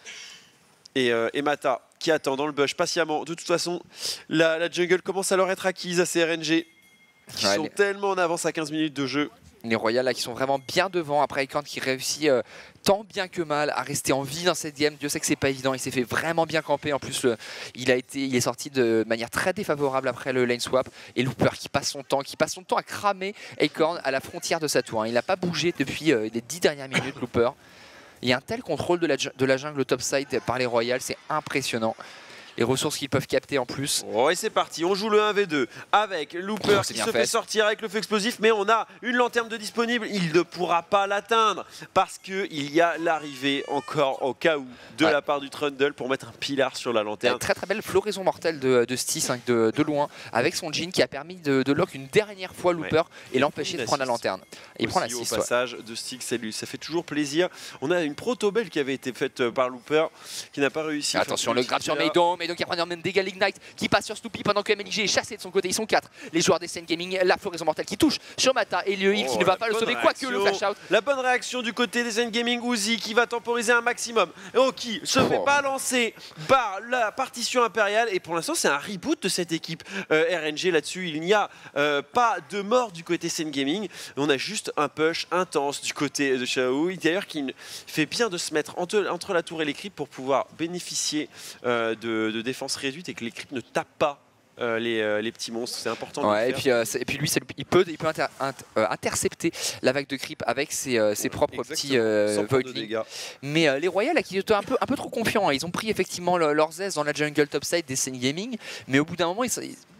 [SPEAKER 1] Et Mata qui attend dans le bush patiemment. De toute façon, la jungle commence à leur être acquise à ces RNG qui sont tellement en avance à 15 minutes de jeu.
[SPEAKER 2] Les Royals là qui sont vraiment bien devant, après Acorn qui réussit tant bien que mal à rester en vie dans cette game. Dieu sait que c'est pas évident, il s'est fait vraiment bien camper. En plus il est sorti de manière très défavorable après le lane swap. Et Looper qui passe son temps à cramer Acorn à la frontière de sa tour. Hein. Il n'a pas bougé depuis les 10 dernières minutes Looper. Il y a un tel contrôle de la jungle topside par les Royals, c'est impressionnant. Les ressources qu'ils peuvent capter en plus.
[SPEAKER 1] Oh, et c'est parti, on joue le 1v2 avec Looper qui se fait sortir avec le feu explosif, mais on a une lanterne de disponible. Il ne pourra pas l'atteindre parce qu'il y a l'arrivée encore au cas où de la part du Trundle pour mettre un pilar sur la lanterne.
[SPEAKER 2] Très très belle floraison mortelle de Stis hein, de loin avec son Jhin qui a permis de lock une dernière fois Looper et l'empêcher de prendre la lanterne. Et il prend l'assist.
[SPEAKER 1] Au passage de Stig, ça fait toujours plaisir. On a une proto-belle qui avait été faite par Looper qui n'a pas réussi.
[SPEAKER 2] Attention, le grab sur Maidon. Et donc il prend énormément de dégâts l'Ignite qui passe sur Snoopy pendant que MLG est chassé de son côté. Ils sont 4. Les joueurs des Sen Gaming, la floraison mortelle qui touche sur Mata et le heal qui ne va pas le sauver, quoique le flash out.
[SPEAKER 1] La bonne réaction du côté des Sen Gaming, Uzi qui va temporiser un maximum. Qui se fait balancer par la partition impériale. Et pour l'instant, c'est un reboot de cette équipe RNG là-dessus. Il n'y a pas de mort du côté Sen Gaming. On a juste un push intense du côté de Xiaohu. D'ailleurs, qui fait bien de se mettre entre la tour et les creeps pour pouvoir bénéficier de défense réduite et que les creeps ne tapent pas les petits monstres, c'est important de le faire.
[SPEAKER 2] Et puis lui il peut intercepter la vague de creep avec ses propres petits voidlings. Mais les Royals qui étaient un peu trop confiants, hein. Ils ont pris effectivement leurs aises dans la jungle topside des Sen Gaming, mais au bout d'un moment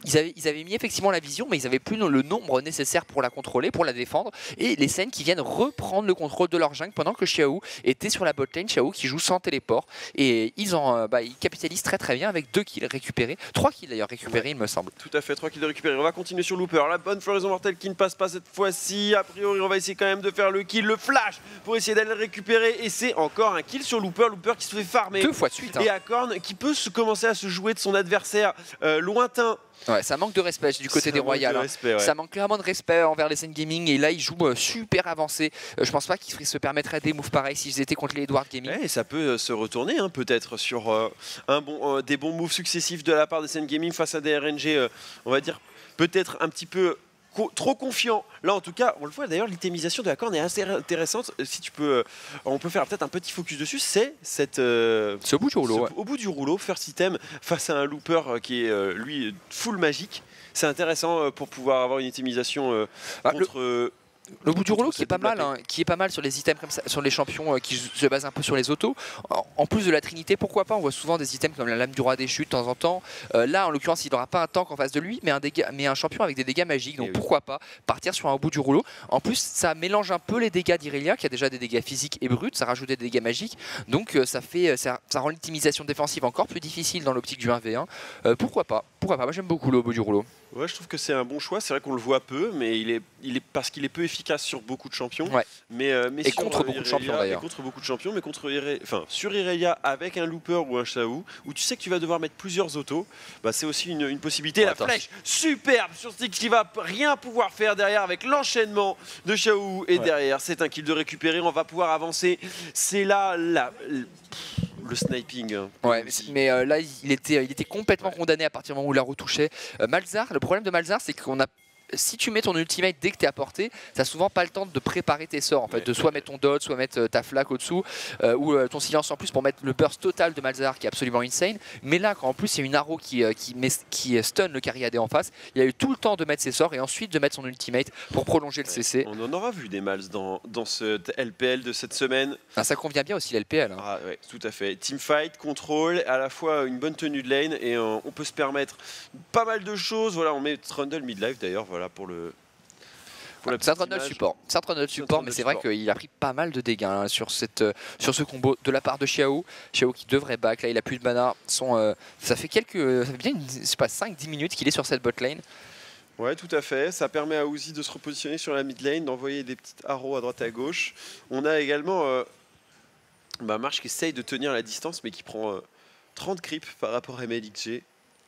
[SPEAKER 2] ils avaient mis effectivement la vision, mais ils n'avaient plus le nombre nécessaire pour la contrôler, pour la défendre. Et les Sen qui viennent reprendre le contrôle de leur jungle pendant que Xiao était sur la bot lane. Xiao qui joue sans téléport. Et ils capitalisent très bien avec 2 kills récupérés. 3 kills d'ailleurs récupérés, il me semble.
[SPEAKER 1] Tout à fait, 3 kills de récupérer. On va continuer sur Looper. La bonne floraison mortelle qui ne passe pas cette fois-ci. A priori, on va essayer quand même de faire le kill, le flash pour essayer d'aller le récupérer. Et c'est encore un kill sur Looper. Looper qui se fait farmer.
[SPEAKER 2] 2 fois de suite.
[SPEAKER 1] Et Acorn qui peut commencer à se jouer de son adversaire lointain.
[SPEAKER 2] Ouais, ça manque de respect du côté des Royals.
[SPEAKER 1] Ouais.
[SPEAKER 2] Ça manque clairement de respect envers les Sen Gaming et là ils jouent super avancé. Je pense pas qu'ils se permettraient des moves pareils s'ils étaient contre les Edward Gaming.
[SPEAKER 1] Et ça peut se retourner peut-être sur des bons moves successifs de la part des Sen Gaming face à des RNG, on va dire peut-être un petit peu trop confiant. Là en tout cas, on le voit d'ailleurs, l'itémisation de Acorn est assez intéressante. Si tu peux, on peut faire peut-être un petit focus dessus, c'est
[SPEAKER 2] au bout du rouleau.
[SPEAKER 1] Au bout du rouleau, first item face à un Looper qui est lui full magique. C'est intéressant pour pouvoir avoir une itemisation contre...
[SPEAKER 2] Le bout du rouleau qui est pas mal, sur les items comme ça, sur les champions qui se basent un peu sur les autos. En plus de la Trinité, pourquoi pas, on voit souvent des items comme la lame du roi des chutes de temps en temps. Là en l'occurrence il n'aura pas un tank en face de lui, mais un champion avec des dégâts magiques, donc pourquoi pas partir sur un bout du rouleau. En plus ça mélange un peu les dégâts d'Irelia qui a déjà des dégâts physiques et bruts, ça rajoute des dégâts magiques, donc ça rend l'optimisation défensive encore plus difficile dans l'optique du 1v1. Pourquoi pas, moi j'aime beaucoup le bout du rouleau.
[SPEAKER 1] Ouais, je trouve que c'est un bon choix. C'est vrai qu'on le voit peu, mais il est parce qu'il est peu efficace sur beaucoup de champions.
[SPEAKER 2] Ouais.
[SPEAKER 1] Mais
[SPEAKER 2] et contre beaucoup de champions d'ailleurs.
[SPEAKER 1] Contre beaucoup de champions, mais sur Irelia avec un Looper ou un Xiao, où tu sais que tu vas devoir mettre plusieurs autos, c'est aussi une possibilité. La flèche superbe sur Stick qui va rien pouvoir faire derrière avec l'enchaînement de Xiao et derrière c'est un kill de récupérer. On va pouvoir avancer. C'est là le sniping.
[SPEAKER 2] Ouais, mais là il était complètement condamné à partir du moment où il a retouché. Malzahar, le problème de Malzahar c'est qu'on a... Si tu mets ton ultimate dès que tu es à portée, tu n'as souvent pas le temps de préparer tes sorts, en fait, de soit mettre ton dot, soit mettre ta flaque au-dessous, ou ton silence en plus pour mettre le burst total de Malzahar qui est absolument insane. Mais là, quand en plus il y a une arrow qui stun le carry AD en face, il a eu tout le temps de mettre ses sorts et ensuite de mettre son ultimate pour prolonger le CC.
[SPEAKER 1] On en aura vu des Mals dans ce LPL de cette semaine.
[SPEAKER 2] Ça convient bien aussi l'LPL.
[SPEAKER 1] Ah ouais, tout à fait. Teamfight, contrôle, à la fois une bonne tenue de lane et on peut se permettre pas mal de choses. Voilà, on met Trundle mid-life d'ailleurs. Voilà pour
[SPEAKER 2] c'est un Trundle support, mais c'est vrai qu'il a pris pas mal de dégâts sur ce combo de la part de Xiao qui devrait back. Là il a plus de mana, ça fait bien 5-10 minutes qu'il est sur cette bot lane.
[SPEAKER 1] Ouais, tout à fait. Ça permet à Uzi de se repositionner sur la mid lane, d'envoyer des petites arrows à droite et à gauche. On a également Marsh qui essaye de tenir la distance, mais qui prend 30 creeps par rapport à MLXG.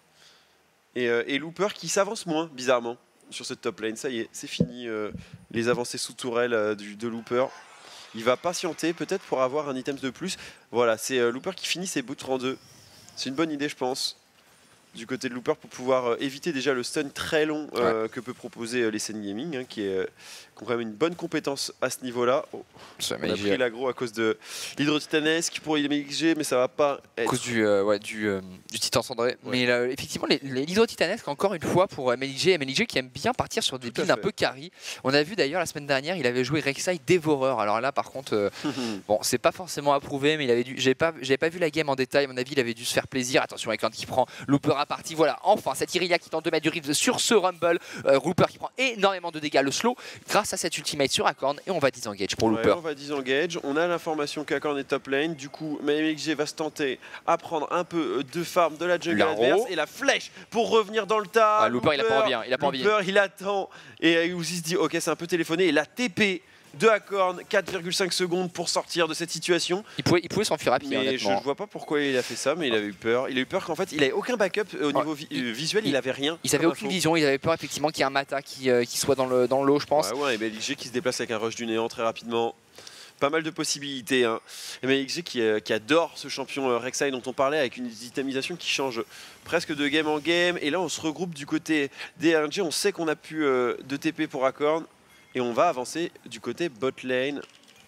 [SPEAKER 1] Et Looper qui s'avance moins, bizarrement, sur cette top lane. Ça y est, c'est fini les avancées sous tourelle de Looper. Il va patienter peut-être pour avoir un item de plus. Voilà, c'est Looper qui finit ses boots en 2. C'est une bonne idée, je pense, du côté de Looper pour pouvoir éviter déjà le stun très long que peut proposer les Sen Gaming, qui ont quand même une bonne compétence à ce niveau-là. Oh, on a pris l'aggro à cause de l'hydro-titanesque pour MLXG, mais ça va pas être...
[SPEAKER 2] À cause du titan cendré. Ouais. Mais effectivement, l'hydro-titanesque, encore une fois, pour MLXG qui aime bien partir sur des builds un peu carry. On a vu d'ailleurs la semaine dernière, il avait joué Rek'Sai Dévoreur. Alors là, par contre, bon, c'est pas forcément approuvé, mais il avait dû... J'avais pas vu la game en détail. À mon avis, il avait dû se faire plaisir. Attention, Acorn qui prend Looper à partie. Voilà, enfin, cette Irelia qui tente de mettre du rift sur ce Rumble. Looper qui prend énormément de dégâts. Le slow, grâce à cette ultimate sur Acorn, et on va disengage pour Looper.
[SPEAKER 1] On va disengage. On a l'information qu'Acorn est top lane. Du coup, MLXG va se tenter à prendre un peu de farm de la jungle adverse. Et la flèche pour revenir dans le tas.
[SPEAKER 2] Looper, il a pas envie.
[SPEAKER 1] Looper, il attend. Et Uzi se dit, ok, c'est un peu téléphoné. Et la TP de Acorn, 4,5 secondes pour sortir de cette situation.
[SPEAKER 2] Il pouvait s'enfuir à pied.
[SPEAKER 1] Mais je ne vois pas pourquoi il a fait ça, mais il avait eu peur. Il a eu peur qu'en fait, il n'avait aucun backup au niveau visuel, il n'avait rien.
[SPEAKER 2] Il n'avait aucune vision, il avait peur effectivement qu'il y ait un Mata qui soit dans l'eau, je pense.
[SPEAKER 1] Ouais, et MLXG qui se déplace avec un rush du néant très rapidement. Pas mal de possibilités. Hein. MLXG qui adore ce champion Rek'Sai dont on parlait, avec une itemisation qui change presque de game en game. Et là, on se regroupe du côté des RNG. On sait qu'on a plus de TP pour Acorn. Et on va avancer du côté bot lane.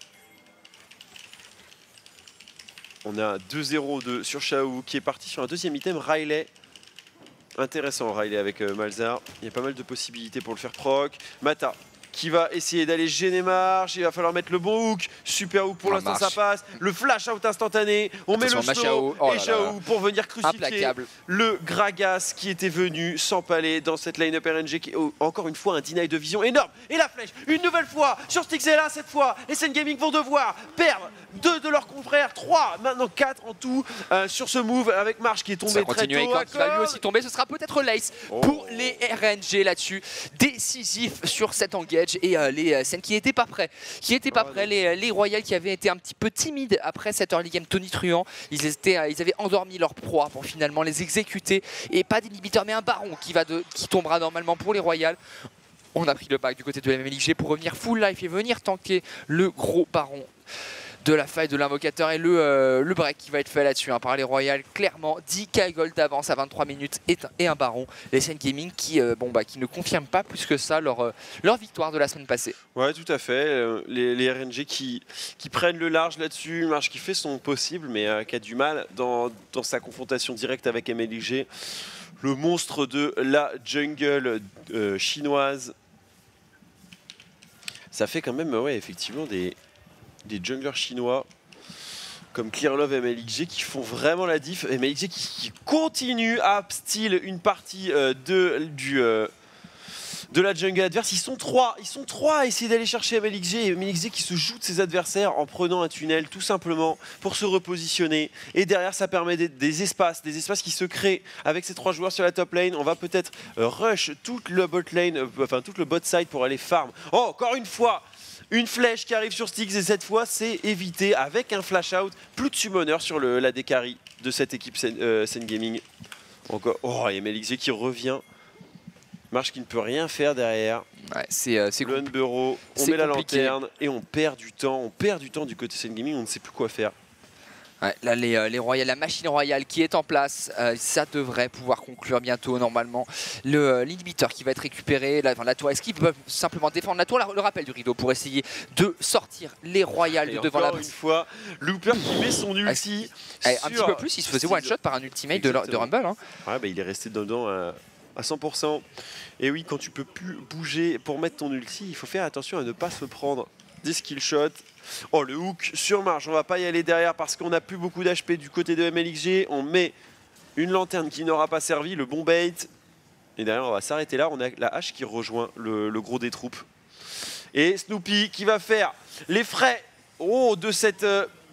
[SPEAKER 1] On a 2-0 sur Xiao qui est parti sur un deuxième item, Riley. Intéressant Riley avec Malzahar. Il y a pas mal de possibilités pour le faire proc. Mata qui va essayer d'aller gêner Marsh. Il va falloir mettre le bon hook. Super hook pour l'instant, ça passe. Le flash out instantané. On met le slow et Xiao pour venir crucifier le Gragas qui était venu s'empaler dans cette line-up RNG qui est encore une fois un deny de vision énorme. Et la flèche, une nouvelle fois sur Stixella cette fois. Les Sen Gaming vont devoir perdre 2 de leurs confrères, 3, maintenant 4 en tout sur ce move avec Marsh qui est tombé très tôt.
[SPEAKER 2] Qui va lui aussi tomber, ce sera peut-être Lace pour les RNG là-dessus. Décisif sur cet engage et les Sen qui n'étaient pas prêts. Les Royals qui avaient été un petit peu timides après cette early game tonitruant. Ils avaient endormi leur proie pour finalement les exécuter. Et pas d'inhibiteur mais un baron qui tombera normalement pour les Royals. On a pris le back du côté de la MLG pour revenir full life et venir tanker le gros baron de la faille de l'invocateur et le break qui va être fait là-dessus par les Royals. Clairement 10k gold d'avance à 23 minutes et un baron. Les Sen Gaming qui ne confirment pas plus que ça leur victoire de la semaine passée.
[SPEAKER 1] Ouais, tout à fait. Les RNG qui prennent le large là-dessus. Marsh qui fait son possible mais qui a du mal dans sa confrontation directe avec MLG. Le monstre de la jungle chinoise. Ça fait quand même, ouais, effectivement, des junglers chinois comme Clearlove et MLXG qui font vraiment la diff. MLXG qui continue à steal une partie de la jungle adverse. Ils sont trois à essayer d'aller chercher MLXG et MLXG qui se joue de ses adversaires en prenant un tunnel tout simplement pour se repositionner. Et derrière ça permet des espaces qui se créent avec ces 3 joueurs sur la top lane. On va peut-être rush toute le bot lane, toute le bot side pour aller farm. Oh, encore une fois une flèche qui arrive sur Styx et cette fois c'est évité avec un flash out. Plus de summoner sur la carry de cette équipe Sen Gaming. Encore, oh, et MLXG qui revient. Marsh qui ne peut rien faire derrière.
[SPEAKER 2] Ouais, c'est
[SPEAKER 1] le Bureau, on met la lanterne et on perd du temps. Du côté Sen Gaming, on ne sait plus quoi faire.
[SPEAKER 2] Ouais, là, les Royals, la machine royale qui est en place, ça devrait pouvoir conclure bientôt normalement. L'inhibiteur qui va être récupéré, la tour, est-ce qu'ils peuvent simplement défendre la tour? Le rappel du rideau pour essayer de sortir les Royals de devant la...
[SPEAKER 1] une fois, Looper qui met son ulti.
[SPEAKER 2] Un petit peu plus, il se faisait one shot par un ultimate de Rumble. Hein.
[SPEAKER 1] Ouais, bah, il est resté dedans à 100%. Et oui, quand tu peux plus bouger pour mettre ton ulti, il faut faire attention à ne pas se prendre des skill shots. Oh, le hook sur Marsh, on va pas y aller derrière parce qu'on n'a plus beaucoup d'HP du côté de MLXG. On met une lanterne qui n'aura pas servi, le bon bait. Et derrière, on va s'arrêter là. On a la hache qui rejoint le gros des troupes. Et Snoopy qui va faire les frais de cette...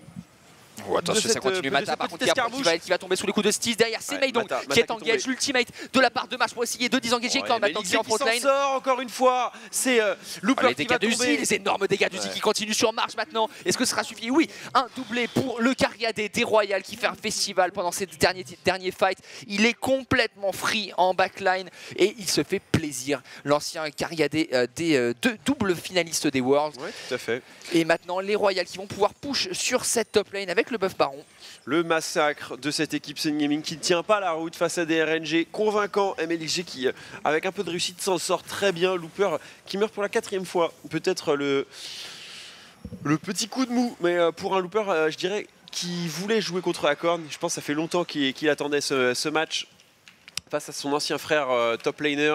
[SPEAKER 2] Oh, attention, ça continue. Mata par contre qui va tomber sous les coups de Stiz. Derrière c'est Mei donc qui est engage. L'ultimate de la part de Marsh pour essayer de désengager quand maintenant qui est en front lane.
[SPEAKER 1] Sort encore une fois. C'est Looper qui va tomber.
[SPEAKER 2] Les énormes dégâts d'Uzi qui continuent sur Marsh maintenant. Est-ce que ce sera suffisant? Oui, un doublé pour le Cariadé des Royals qui fait un festival pendant ces derniers fights. Il est complètement free en backline et il se fait plaisir. L'ancien Cariadé des deux doubles finalistes des Worlds.
[SPEAKER 1] Ouais, tout à fait.
[SPEAKER 2] Et maintenant les Royals qui vont pouvoir push sur cette top lane avec le buff baron.
[SPEAKER 1] Le massacre de cette équipe Sen Gaming qui ne tient pas la route face à des RNG convaincants. MLG qui, avec un peu de réussite, s'en sort très bien. Looper qui meurt pour la 4e fois. Peut-être le petit coup de mou, mais pour un Looper, je dirais, qui voulait jouer contre Acorn. Je pense que ça fait longtemps qu'il attendait ce match face à son ancien frère top laner.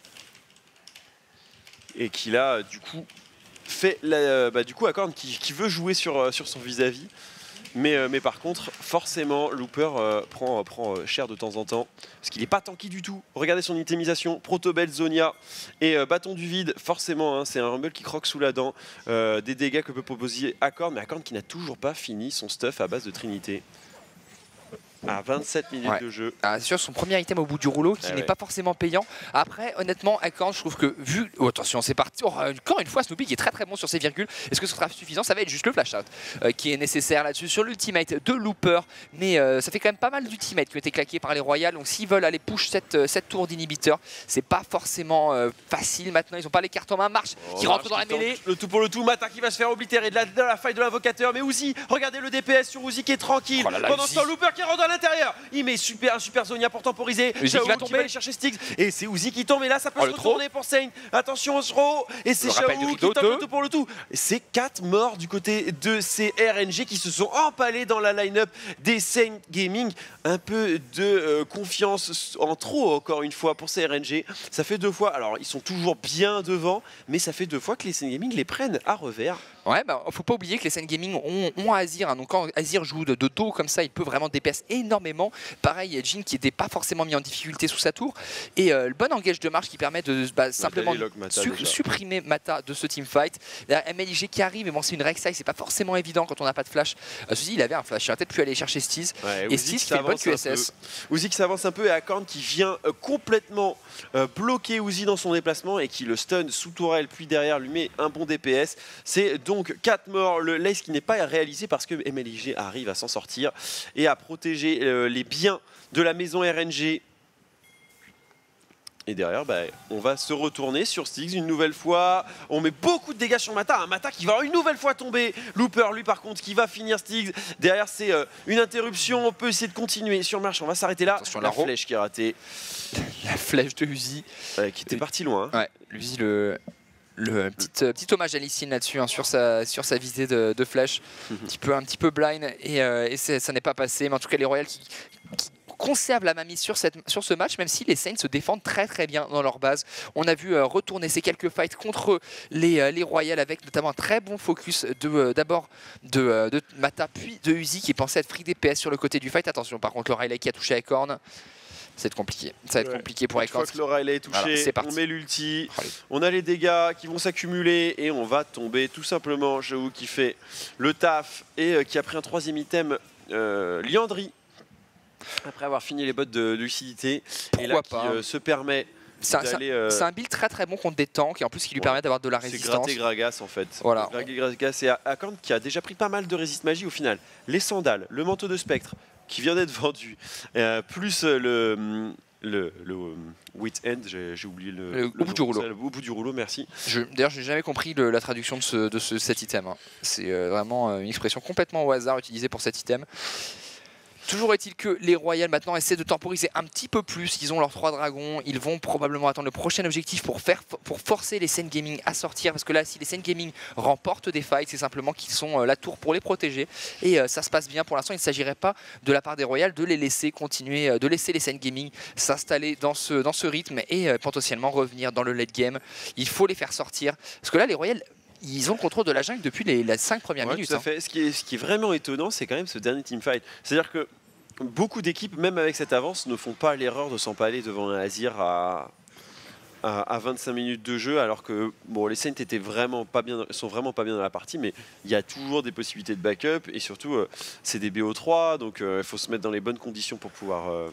[SPEAKER 1] Et qu'il a du coup fait Acorn qui veut jouer sur son vis-à-vis. Mais par contre, forcément, Looper prend cher de temps en temps. Parce qu'il n'est pas tanky du tout. Regardez son itemisation. Protobelt, Zonia et Bâton du Vide. Forcément, hein, c'est un Rumble qui croque sous la dent. Des dégâts que peut proposer Acorn. Mais Acorn qui n'a toujours pas fini son stuff à base de Trinité. À 27 minutes de jeu.
[SPEAKER 2] C'est sûr, son premier item au bout du rouleau qui n'est pas forcément payant. Après, honnêtement, Acorn, je trouve que vu... Oh, attention, c'est parti. Encore une fois, Snoopy qui est très très bon sur ses virgules. Est-ce que ce sera suffisant? Ça va être juste le flash out qui est nécessaire là-dessus sur l'ultimate de Looper. Mais ça fait quand même pas mal d'ultimates qui ont été claqués par les Royals. Donc s'ils veulent aller push cette tour d'inhibiteur, c'est pas forcément facile maintenant. Ils n'ont pas les cartes en main. Marsh qui rentre dans la mêlée.
[SPEAKER 1] Le tout pour le tout. Mata qui va se faire oblitérer de la faille de l'invocateur. Mais Uzi, regardez le DPS sur Uzi qui est tranquille. Pendant ce temps, Looper qui rentre dans la l'intérieur. Il met un super Zonia pour temporiser.
[SPEAKER 2] Uzi qui va tomber.
[SPEAKER 1] aller chercher Styx. Et c'est Uzi qui tombe. Et là, ça peut se
[SPEAKER 2] le
[SPEAKER 1] retourner pour Saint. Attention au throw. Et c'est
[SPEAKER 2] rappel du
[SPEAKER 1] Xiaowu qui
[SPEAKER 2] rideau,
[SPEAKER 1] tente le tout pour le tout. C'est 4 morts du côté de ces RNG qui se sont empalés dans la line-up des Saint Gaming. Un peu de confiance en trop, encore une fois, pour ces RNG. Ça fait 2 fois. Alors, ils sont toujours bien devant, mais ça fait 2 fois que les Saint Gaming les prennent à revers.
[SPEAKER 2] Ouais, faut pas oublier que les Saint Gaming ont Azir. Hein, donc quand Azir joue de dos comme ça, il peut vraiment DPS énormément. Pareil, Jhin qui n'était pas forcément mis en difficulté sous sa tour. Et le bon engage de marche qui permet de simplement supprimer Mata de ce teamfight. MLG qui arrive, mais bon, c'est une Rek'Sai, c'est pas forcément évident quand on n'a pas de flash. Ceci, il avait un flash, il aurait peut-être pu aller chercher Stiz.
[SPEAKER 1] Ouais,
[SPEAKER 2] et Stiz qui fait une bonne QSS.
[SPEAKER 1] Uzi qui s'avance un peu et Akorn qui vient complètement bloquer Uzi dans son déplacement et qui le stun sous tourelle, puis derrière lui met un bon DPS. C'est donc 4 morts, le lace qui n'est pas réalisé parce que MLG arrive à s'en sortir et à protéger les biens de la maison RNG. Et derrière, on va se retourner sur Styx une nouvelle fois. On met beaucoup de dégâts sur Mata. Un Mata qui va une nouvelle fois tomber. Looper, lui, par contre, qui va finir Styx. Derrière, c'est une interruption. On peut essayer de continuer sur marche. On va s'arrêter là.
[SPEAKER 2] Attention,
[SPEAKER 1] la flèche qui est ratée.
[SPEAKER 2] La flèche de Uzi.
[SPEAKER 1] Qui était parti loin.
[SPEAKER 2] Ouais, Uzi, le petit hommage à Lee là-dessus, hein, sur sa visée de flèche. Un petit peu blind. Et ça n'est pas passé. Mais en tout cas, les Royals qui conservent la mainmise sur ce match, même si les Saints se défendent très très bien dans leur base. On a vu retourner ces quelques fights contre les Royals avec notamment un très bon focus d'abord de Mata puis de Uzi qui pensait être free DPS sur le côté du fight. Attention par contre le Riley qui a touché Akorn. Ça va être compliqué. Ça va être compliqué pour Akorn.
[SPEAKER 1] Une fois que le Riley est touché, on met l'ulti, on a les dégâts qui vont s'accumuler et on va tomber tout simplement. Xiaowu qui fait le taf et qui a pris un 3e item, Liandry. Après avoir fini les bottes de lucidité, et là qui se permet d'aller...
[SPEAKER 2] C'est un build très très bon contre des tanks et en plus qui lui permet d'avoir de la résistance.
[SPEAKER 1] C'est gratter Gragas en fait.
[SPEAKER 2] Voilà.
[SPEAKER 1] Gragas et Akorn qui a déjà pris pas mal de résist magie au final. Les sandales, le manteau de spectre qui vient d'être vendu, plus le Wit End, j'ai oublié le
[SPEAKER 2] bout du rouleau.
[SPEAKER 1] Au bout du rouleau, merci.
[SPEAKER 2] D'ailleurs, je n'ai jamais compris la traduction de cet item. Hein. C'est vraiment une expression complètement au hasard utilisée pour cet item. Toujours est-il que les Royals maintenant essaient de temporiser un petit peu plus. Ils ont leurs 3 dragons. Ils vont probablement attendre le prochain objectif pour forcer les Saint Gaming à sortir. Parce que là, si les Saint Gaming remportent des fights, c'est simplement qu'ils sont la tour pour les protéger. Et ça se passe bien pour l'instant. Il ne s'agirait pas de la part des Royals de les laisser continuer, de laisser les Saint Gaming s'installer dans ce rythme et potentiellement revenir dans le late game. Il faut les faire sortir. Parce que là, les Royals... Ils ont le contrôle de la jungle depuis les 5 premières minutes.
[SPEAKER 1] Tout à fait. Ce qui est vraiment étonnant, c'est quand même ce dernier teamfight. C'est-à-dire que beaucoup d'équipes, même avec cette avance, ne font pas l'erreur de s'empaler devant un Azir à 25 minutes de jeu, alors que les Saints sont vraiment pas bien dans la partie, mais il y a toujours des possibilités de backup, et surtout, c'est des BO3, donc il faut se mettre dans les bonnes conditions pour pouvoir...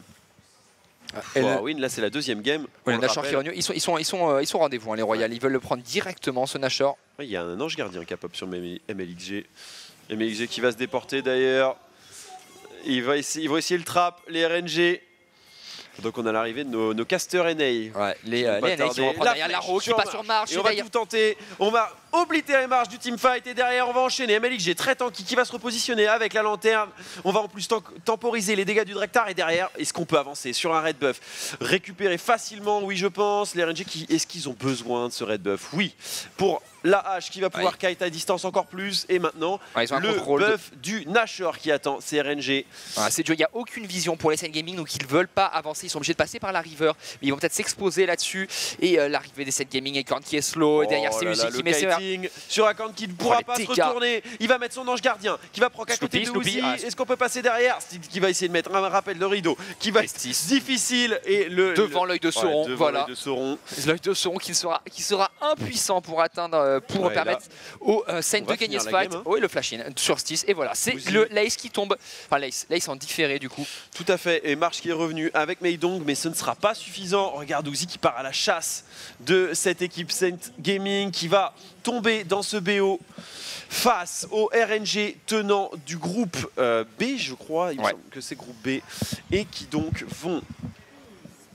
[SPEAKER 1] win. Là c'est la 2e game.
[SPEAKER 2] Ouais, Nashor qui renew. Ils sont au rendez-vous, hein, les Royals. Ils veulent le prendre directement, ce Nashor.
[SPEAKER 1] Il y a un ange gardien qui a pop sur MLXG. MLXG qui va se déporter d'ailleurs. Ils vont essayer le trap, les RNG. Donc on a l'arrivée de nos casters NA.
[SPEAKER 2] Ouais, les NA qui vont prendre derrière Larro qui passe sur marche.
[SPEAKER 1] Et on va tout tenter. On va oblitérer marche du teamfight et derrière on va enchaîner. MLXG très tanky qui va se repositionner avec la lanterne. On va en plus temporiser les dégâts du Drektar et derrière, est-ce qu'on peut avancer sur un red buff? Récupérer facilement, oui je pense. Les RNG, est-ce qu'ils ont besoin de ce red buff? Oui. Pour la hache qui va pouvoir kite à distance encore plus. Et maintenant, le buff du Nashor qui attend ces RNG.
[SPEAKER 2] Il n'y a aucune vision pour les Saint Gaming, donc ils ne veulent pas avancer. Ils sont obligés de passer par la river. Mais ils vont peut-être s'exposer là-dessus. Et l'arrivée des Saint Gaming, Akorn qui est slow. Et derrière, c'est Uzi qui met
[SPEAKER 1] sur Akorn qui ne pourra pas se retourner. Il va mettre son ange gardien qui va proc à côté de Uzi. Est-ce qu'on peut passer derrière? Qui va essayer de mettre un rappel de rideau qui va être difficile. Et
[SPEAKER 2] devant l'œil de Sauron. Voilà.
[SPEAKER 1] L'œil
[SPEAKER 2] de Sauron qui sera impuissant pour atteindre, permettre au Saint de gagner ce fight. Oui, le flash in sur Stiz. Et voilà, c'est le Lace qui tombe. Enfin, Lace en différé du coup.
[SPEAKER 1] Tout à fait. Et March qui est revenu avec Meidong, mais ce ne sera pas suffisant. Regarde Uzi qui part à la chasse de cette équipe Saint Gaming qui va tomber dans ce BO face au RNG tenant du groupe B, je crois. Il me semble que c'est groupe B. Et qui donc vont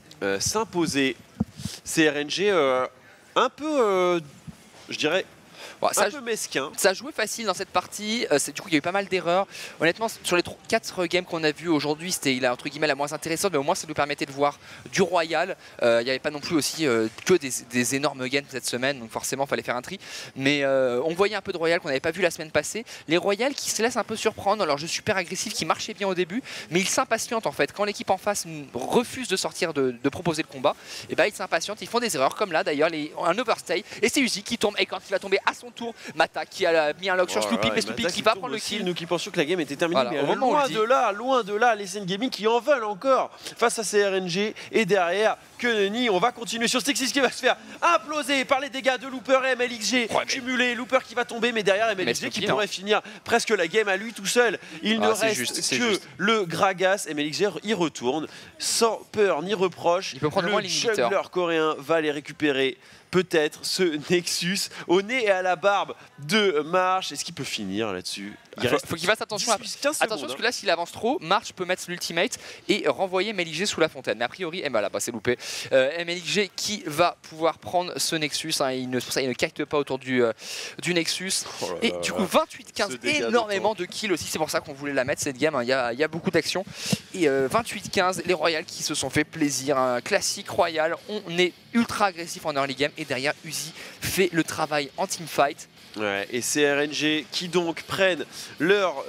[SPEAKER 1] s'imposer. Ces RNG un peu, je dirais,
[SPEAKER 2] Bon,
[SPEAKER 1] un peu mesquin.
[SPEAKER 2] Ça a joué facile dans cette partie, du coup il y a eu pas mal d'erreurs. Honnêtement, sur les 4 games qu'on a vus aujourd'hui, c'était entre guillemets la moins intéressante, mais au moins ça nous permettait de voir du Royal. Il n'y avait pas non plus aussi que des énormes gains cette semaine, donc forcément il fallait faire un tri. Mais on voyait un peu de Royal qu'on n'avait pas vu la semaine passée. Les Royal qui se laissent un peu surprendre dans leur jeu super agressif qui marchait bien au début, mais ils s'impatientent en fait. Quand l'équipe en face refuse de sortir, de proposer le combat, et ben ils s'impatientent, ils font des erreurs comme là d'ailleurs, un overstay, et c'est Uzi qui tombe, et quand il va tomber à son tour, Mata qui a mis un lock sur Sloopy, mais Sloopy qui va prendre le kill.
[SPEAKER 1] Nous qui pensions que la game était terminée,
[SPEAKER 2] Voilà,
[SPEAKER 1] mais loin de là, les SN Gaming qui en veulent encore face à CRNG, et derrière, que nenni, on va continuer sur Stixis qui va se faire imploser par les dégâts de Looper et MLXG cumulés, Looper qui va tomber, mais derrière MLXG qui pourrait finir presque la game à lui tout seul. Il ne reste que le Gragas, MLXG y retourne sans peur ni reproche.
[SPEAKER 2] Il peut prendre
[SPEAKER 1] le jungler coréen va les récupérer. Peut-être ce Nexus au nez et à la barbe de March. Est-ce qu'il peut finir là-dessus?
[SPEAKER 2] Il faut qu'il fasse attention. Attention parce que là, s'il avance trop, March peut mettre l'ultimate et renvoyer MLXG sous la fontaine. Mais a priori, là, c'est loupé. MLXG qui va pouvoir prendre ce Nexus. Hein, il ne cacte pas autour du Nexus. Et du coup, 28-15, énormément de kills aussi. C'est pour ça qu'on voulait la mettre cette game. Hein. Il y a beaucoup d'actions. Et 28-15, les Royal qui se sont fait plaisir. Un classique Royal. On est ultra agressif en early game. Et derrière, Uzi fait le travail en teamfight.
[SPEAKER 1] Ouais, et CRNG qui donc prennent leur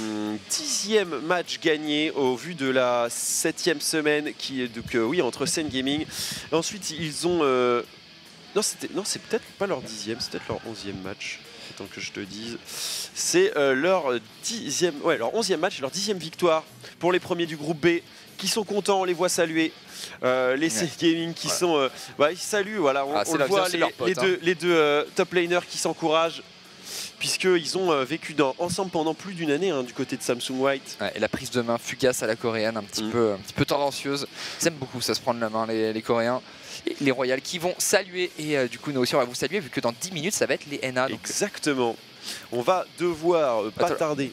[SPEAKER 1] 10e match gagné au vu de la 7e semaine qui est donc entre SN Gaming. Ensuite ils ont non c'est peut-être pas leur 10e, c'est peut-être leur 11e match. Attends que je te dise. C'est leur 11e match et leur 10e victoire pour les premiers du groupe B qui sont contents, on les voit saluer. Les SN Gaming qui sont ils saluent, voilà, on le voit, les deux top laners qui s'encouragent puisqu'ils ont vécu ensemble pendant plus d'une année du côté de Samsung White.
[SPEAKER 2] Ouais, et la prise de main fugace à la coréenne, un petit peu tendancieuse. Ils aiment beaucoup ça se prendre la main les Coréens. Et les Royals qui vont saluer et du coup nous aussi on va vous saluer vu que dans 10 minutes ça va être les NA. Donc...
[SPEAKER 1] Exactement. On va devoir pas tarder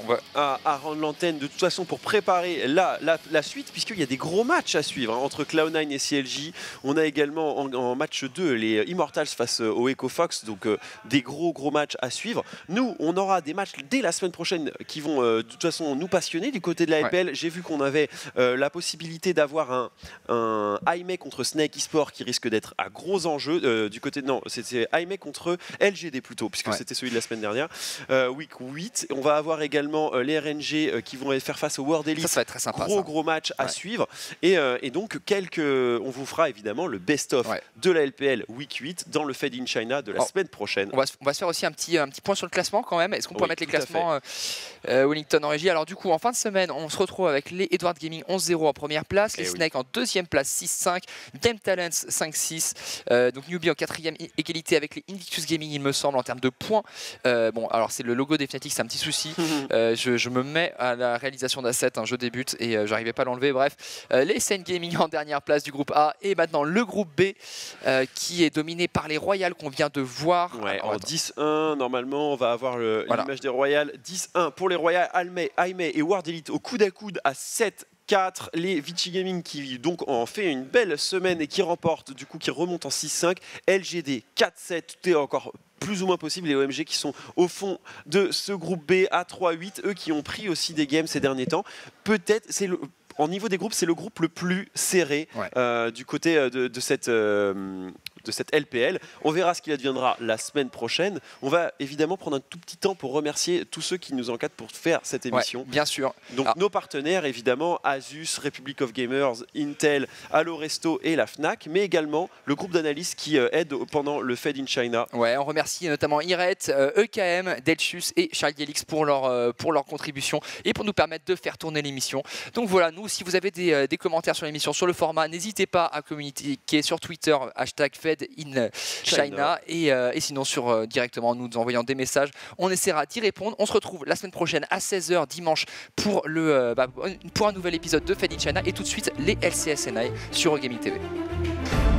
[SPEAKER 1] à rendre l'antenne de toute façon pour préparer la suite puisqu'il y a des gros matchs à suivre entre Cloud9 et CLJ. On a également en match 2 les Immortals face au Echo Fox, donc des gros matchs à suivre. Nous, on aura des matchs dès la semaine prochaine qui vont de toute façon nous passionner du côté de la LPL. J'ai vu qu'on avait la possibilité d'avoir un Aimee contre Snake eSport qui risque d'être à gros enjeux du côté c'était Aimee contre LGD plutôt puisque c'était celui de la semaine dernière. Week 8. On va avoir également les RNG qui vont faire face au World Elite.
[SPEAKER 2] Ça va être très sympa.
[SPEAKER 1] Gros match à suivre. Et donc, on vous fera évidemment le best-of de la LPL Week 8 dans le Fade in China de la semaine prochaine.
[SPEAKER 2] On va se faire aussi un petit point sur le classement quand même. Est-ce qu'on peut mettre les classements Wellington en régie? Alors du coup, en fin de semaine, on se retrouve avec les Edward Gaming 11-0 en première place, les Snake en deuxième place 6-5, Game Talents 5-6, donc Newbie en quatrième égalité avec les Invictus Gaming il me semble en termes de points. Bon, alors c'est le logo des Fnatic, c'est un petit souci. Je me mets à la réalisation d'assets, je débute et j'arrivais pas à l'enlever. Bref, les SN Gaming en dernière place du groupe A et maintenant le groupe B qui est dominé par les Royals qu'on vient de voir.
[SPEAKER 1] En 10-1, normalement, on va avoir l'image des Royals. 10-1 pour les Royals, Aimee et World Elite au coude à coude à 7-4, les Vici Gaming qui donc en fait une belle semaine et qui remporte, du coup qui remonte en 6-5, LGD 4-7, tout est encore plus ou moins possible, les OMG qui sont au fond de ce groupe B à 3-8, eux qui ont pris aussi des games ces derniers temps. Peut-être, en niveau des groupes, c'est le groupe le plus serré du côté de cette LPL. On verra ce qu'il adviendra la semaine prochaine. On va évidemment prendre un tout petit temps pour remercier tous ceux qui nous encadrent pour faire cette émission.
[SPEAKER 2] Bien sûr.
[SPEAKER 1] Donc nos partenaires, évidemment, Asus, Republic of Gamers, Intel, Allo Resto et la Fnac, mais également le groupe d'analystes qui aide pendant le Fade in China.
[SPEAKER 2] On remercie notamment Iret, EKM, Delchus et Charles Delix pour leur contribution et pour nous permettre de faire tourner l'émission. Donc voilà, nous, si vous avez des commentaires sur l'émission, sur le format, n'hésitez pas à communiquer sur Twitter, #Fade in China et sinon directement nous envoyant des messages, on essaiera d'y répondre. On se retrouve la semaine prochaine à 16h dimanche pour un nouvel épisode de Fade in China et tout de suite les LCSNI sur Gaming TV.